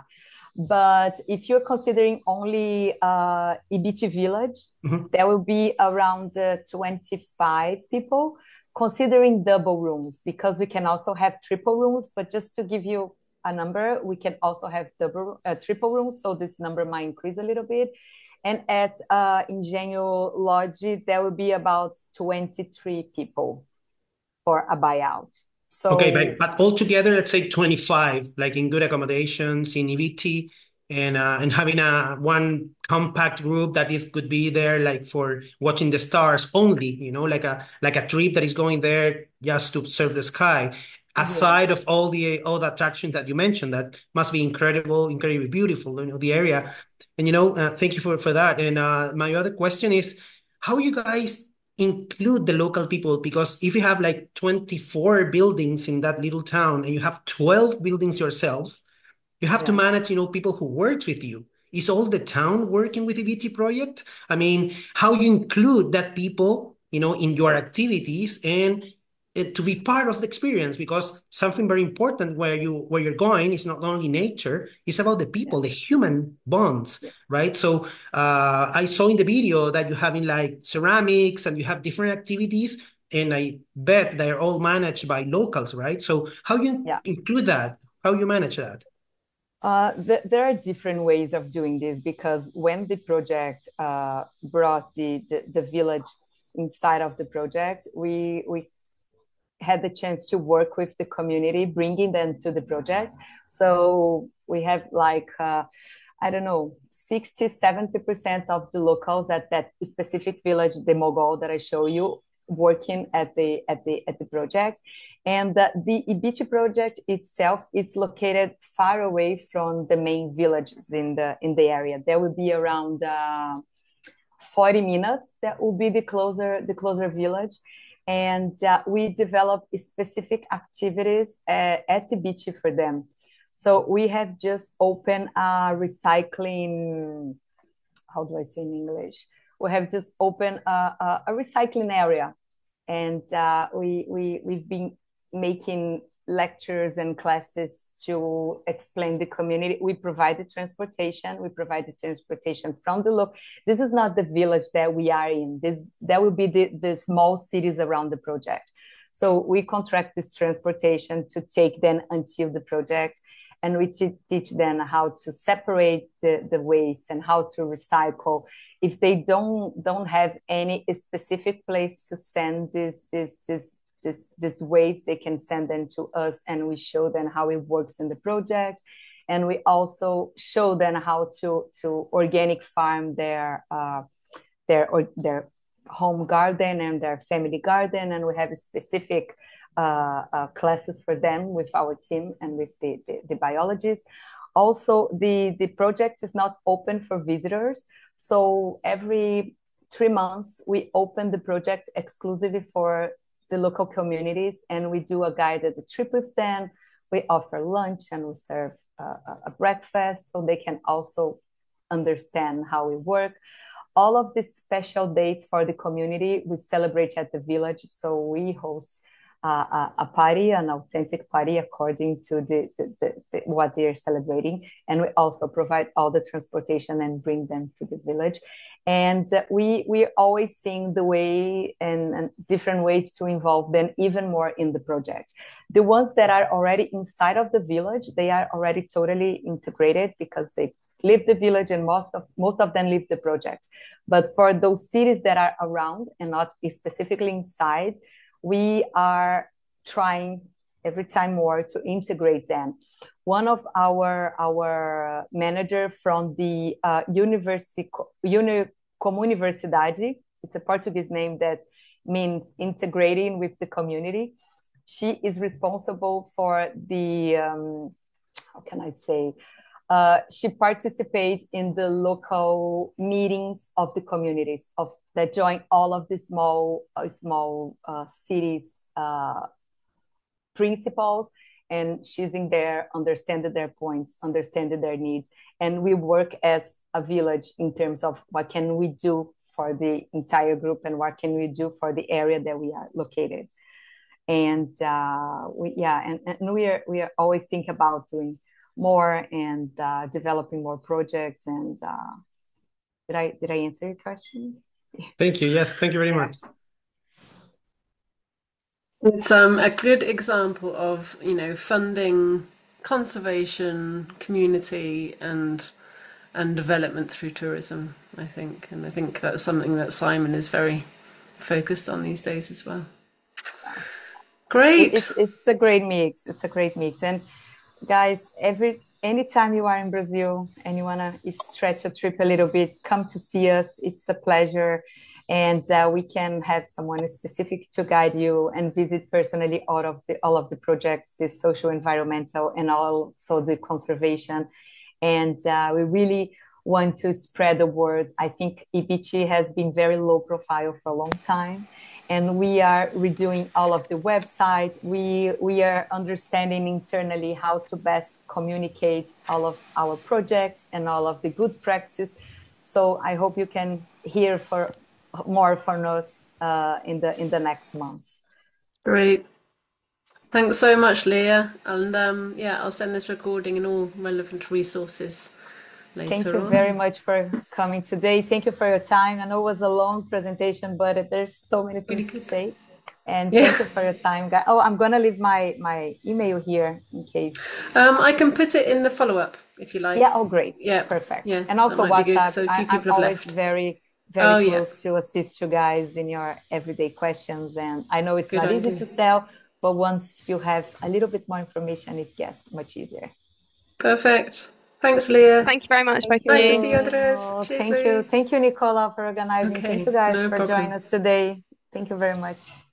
But if you're considering only uh, Ibiti Village, Mhm. there will be around uh, twenty-five people, considering double rooms, because we can also have triple rooms. But just to give you a number, we can also have double uh, triple rooms, so this number might increase a little bit. And at uh, Engenho Lodge, there will be about twenty-three people for a buyout. Okay, but, So but altogether, let's say twenty-five, like in good accommodations in Ibiti, and uh, and having a one compact group that is could be there like for watching the stars only, you know, like a like a trip that is going there just to observe the sky. yeah, Aside of all the all the attractions that you mentioned, that must be incredible, incredibly beautiful, you know, the area. yeah, And you know, uh, thank you for for that. And uh, my other question is, how you guys include the local people? Because if you have like twenty-four buildings in that little town and you have twelve buildings yourself, you have to yeah, manage, you know, people who works with you. Is all the town working with the Ibiti project? I mean, how you include that people, you know, in your activities and uh, to be part of the experience, because something very important where you where you're going is not only nature, it's about the yeah, people, the human bonds, yeah. right? So uh, I saw in the video that you're having like ceramics and you have different activities, and I bet they're all managed by locals, right? So how you Yeah. include that? How you manage that? Uh, th- there are different ways of doing this because when the project uh, brought the, the, the village inside of the project, we we had the chance to work with the community, bringing them to the project. So we have like uh, I don't know sixty, seventy percent of the locals at that specific village, the Mogol that I show you, working at the at the at the project. And the, the Ibiti project itself, it's located far away from the main villages in the in the area. There will be around uh, forty minutes. That will be the closer the closer village. And uh, we develop specific activities uh, at Ibiti for them. So we have just opened a recycling, how do I say in English? We have just opened a, a, a recycling area. And uh, we, we, we've been making lectures and classes to explain the community. We provide the transportation. We provide the transportation from the local. This is not the village that we are in. This that will be the, the small cities around the project. So we contract this transportation to take them until the project. And we teach them how to separate the, the waste and how to recycle. If they don't don't have any specific place to send this this this this this waste, they can send them to us, and we show them how it works in the project. And we also show them how to to organic farm their uh, their or their home garden and their family garden, and we have specific Uh, uh, classes for them with our team and with the, the, the biologists. Also, the, the project is not open for visitors. So every three months, we open the project exclusively for the local communities, and we do a guided trip with them. We offer lunch and we serve uh, a breakfast so they can also understand how we work. All of these special dates for the community, we celebrate at the village. So we host Uh, a party, an authentic party according to the, the, the, the what they are celebrating, and we also provide all the transportation and bring them to the village. And uh, we we are always seeing the way and, and different ways to involve them even more in the project. The ones that are already inside of the village, they are already totally integrated because they leave the village, and most of most of them leave the project. But for those cities that are around and not specifically inside, we are trying every time more to integrate them. One of our our manager from the uh, Universi, Uni, Comuniversidade, it's a Portuguese name that means integrating with the community. She is responsible for the, um, how can I say, uh, she participates in the local meetings of the communities of that join all of the small uh, small uh, cities uh, principals, and she's in there, understanding their points, understanding their needs, and we work as a village in terms of what can we do for the entire group and what can we do for the area that we are located. And uh, we yeah, and, and we are we are always think about doing more and uh, developing more projects. And uh, did I did I answer your question? Thank you. Yes, thank you very much. It's um, a good example of, you know, funding conservation, community, and and development through tourism, I think. And I think that's something that Simon is very focused on these days as well. Great. It's, it's a great mix. It's a great mix. And guys, every anytime you are in Brazil and you want to stretch a trip a little bit, come to see us. It's a pleasure. And uh, we can have someone specific to guide you and visit personally all of the all of the projects, the social, environmental, and also the conservation. And uh, we really want to spread the word. I think Ibiti has been very low profile for a long time. And we are redoing all of the website. We we are understanding internally how to best communicate all of our projects and all of the good practices. So I hope you can hear for more from us uh, in the in the next months. Great. Thanks so much, Leah. And um, yeah, I'll send this recording and all relevant resources later Thank you on. very much for coming today. Thank you for your time. I know it was a long presentation, but there's so many things to say. And Yeah. thank you for your time, guys. Oh, I'm gonna leave my my email here in case. Um, I can put it in the follow-up if you like. Yeah. Oh, great. Yeah. Perfect. Yeah, And also that might be good, WhatsApp. so a few I, I'm people have always left. very very Oh, close yeah. to assist you guys in your everyday questions. And I know it's Good not easy idea. to sell, but once you have a little bit more information, it gets much easier. Perfect. Thanks, Leah. Thank you very much, Thank both of Nice to you. see you, Andres. you. Cheers, Thank Leah. you. Thank you, Nicola, for organizing. Okay, Thank you guys no for problem. joining us today. Thank you very much.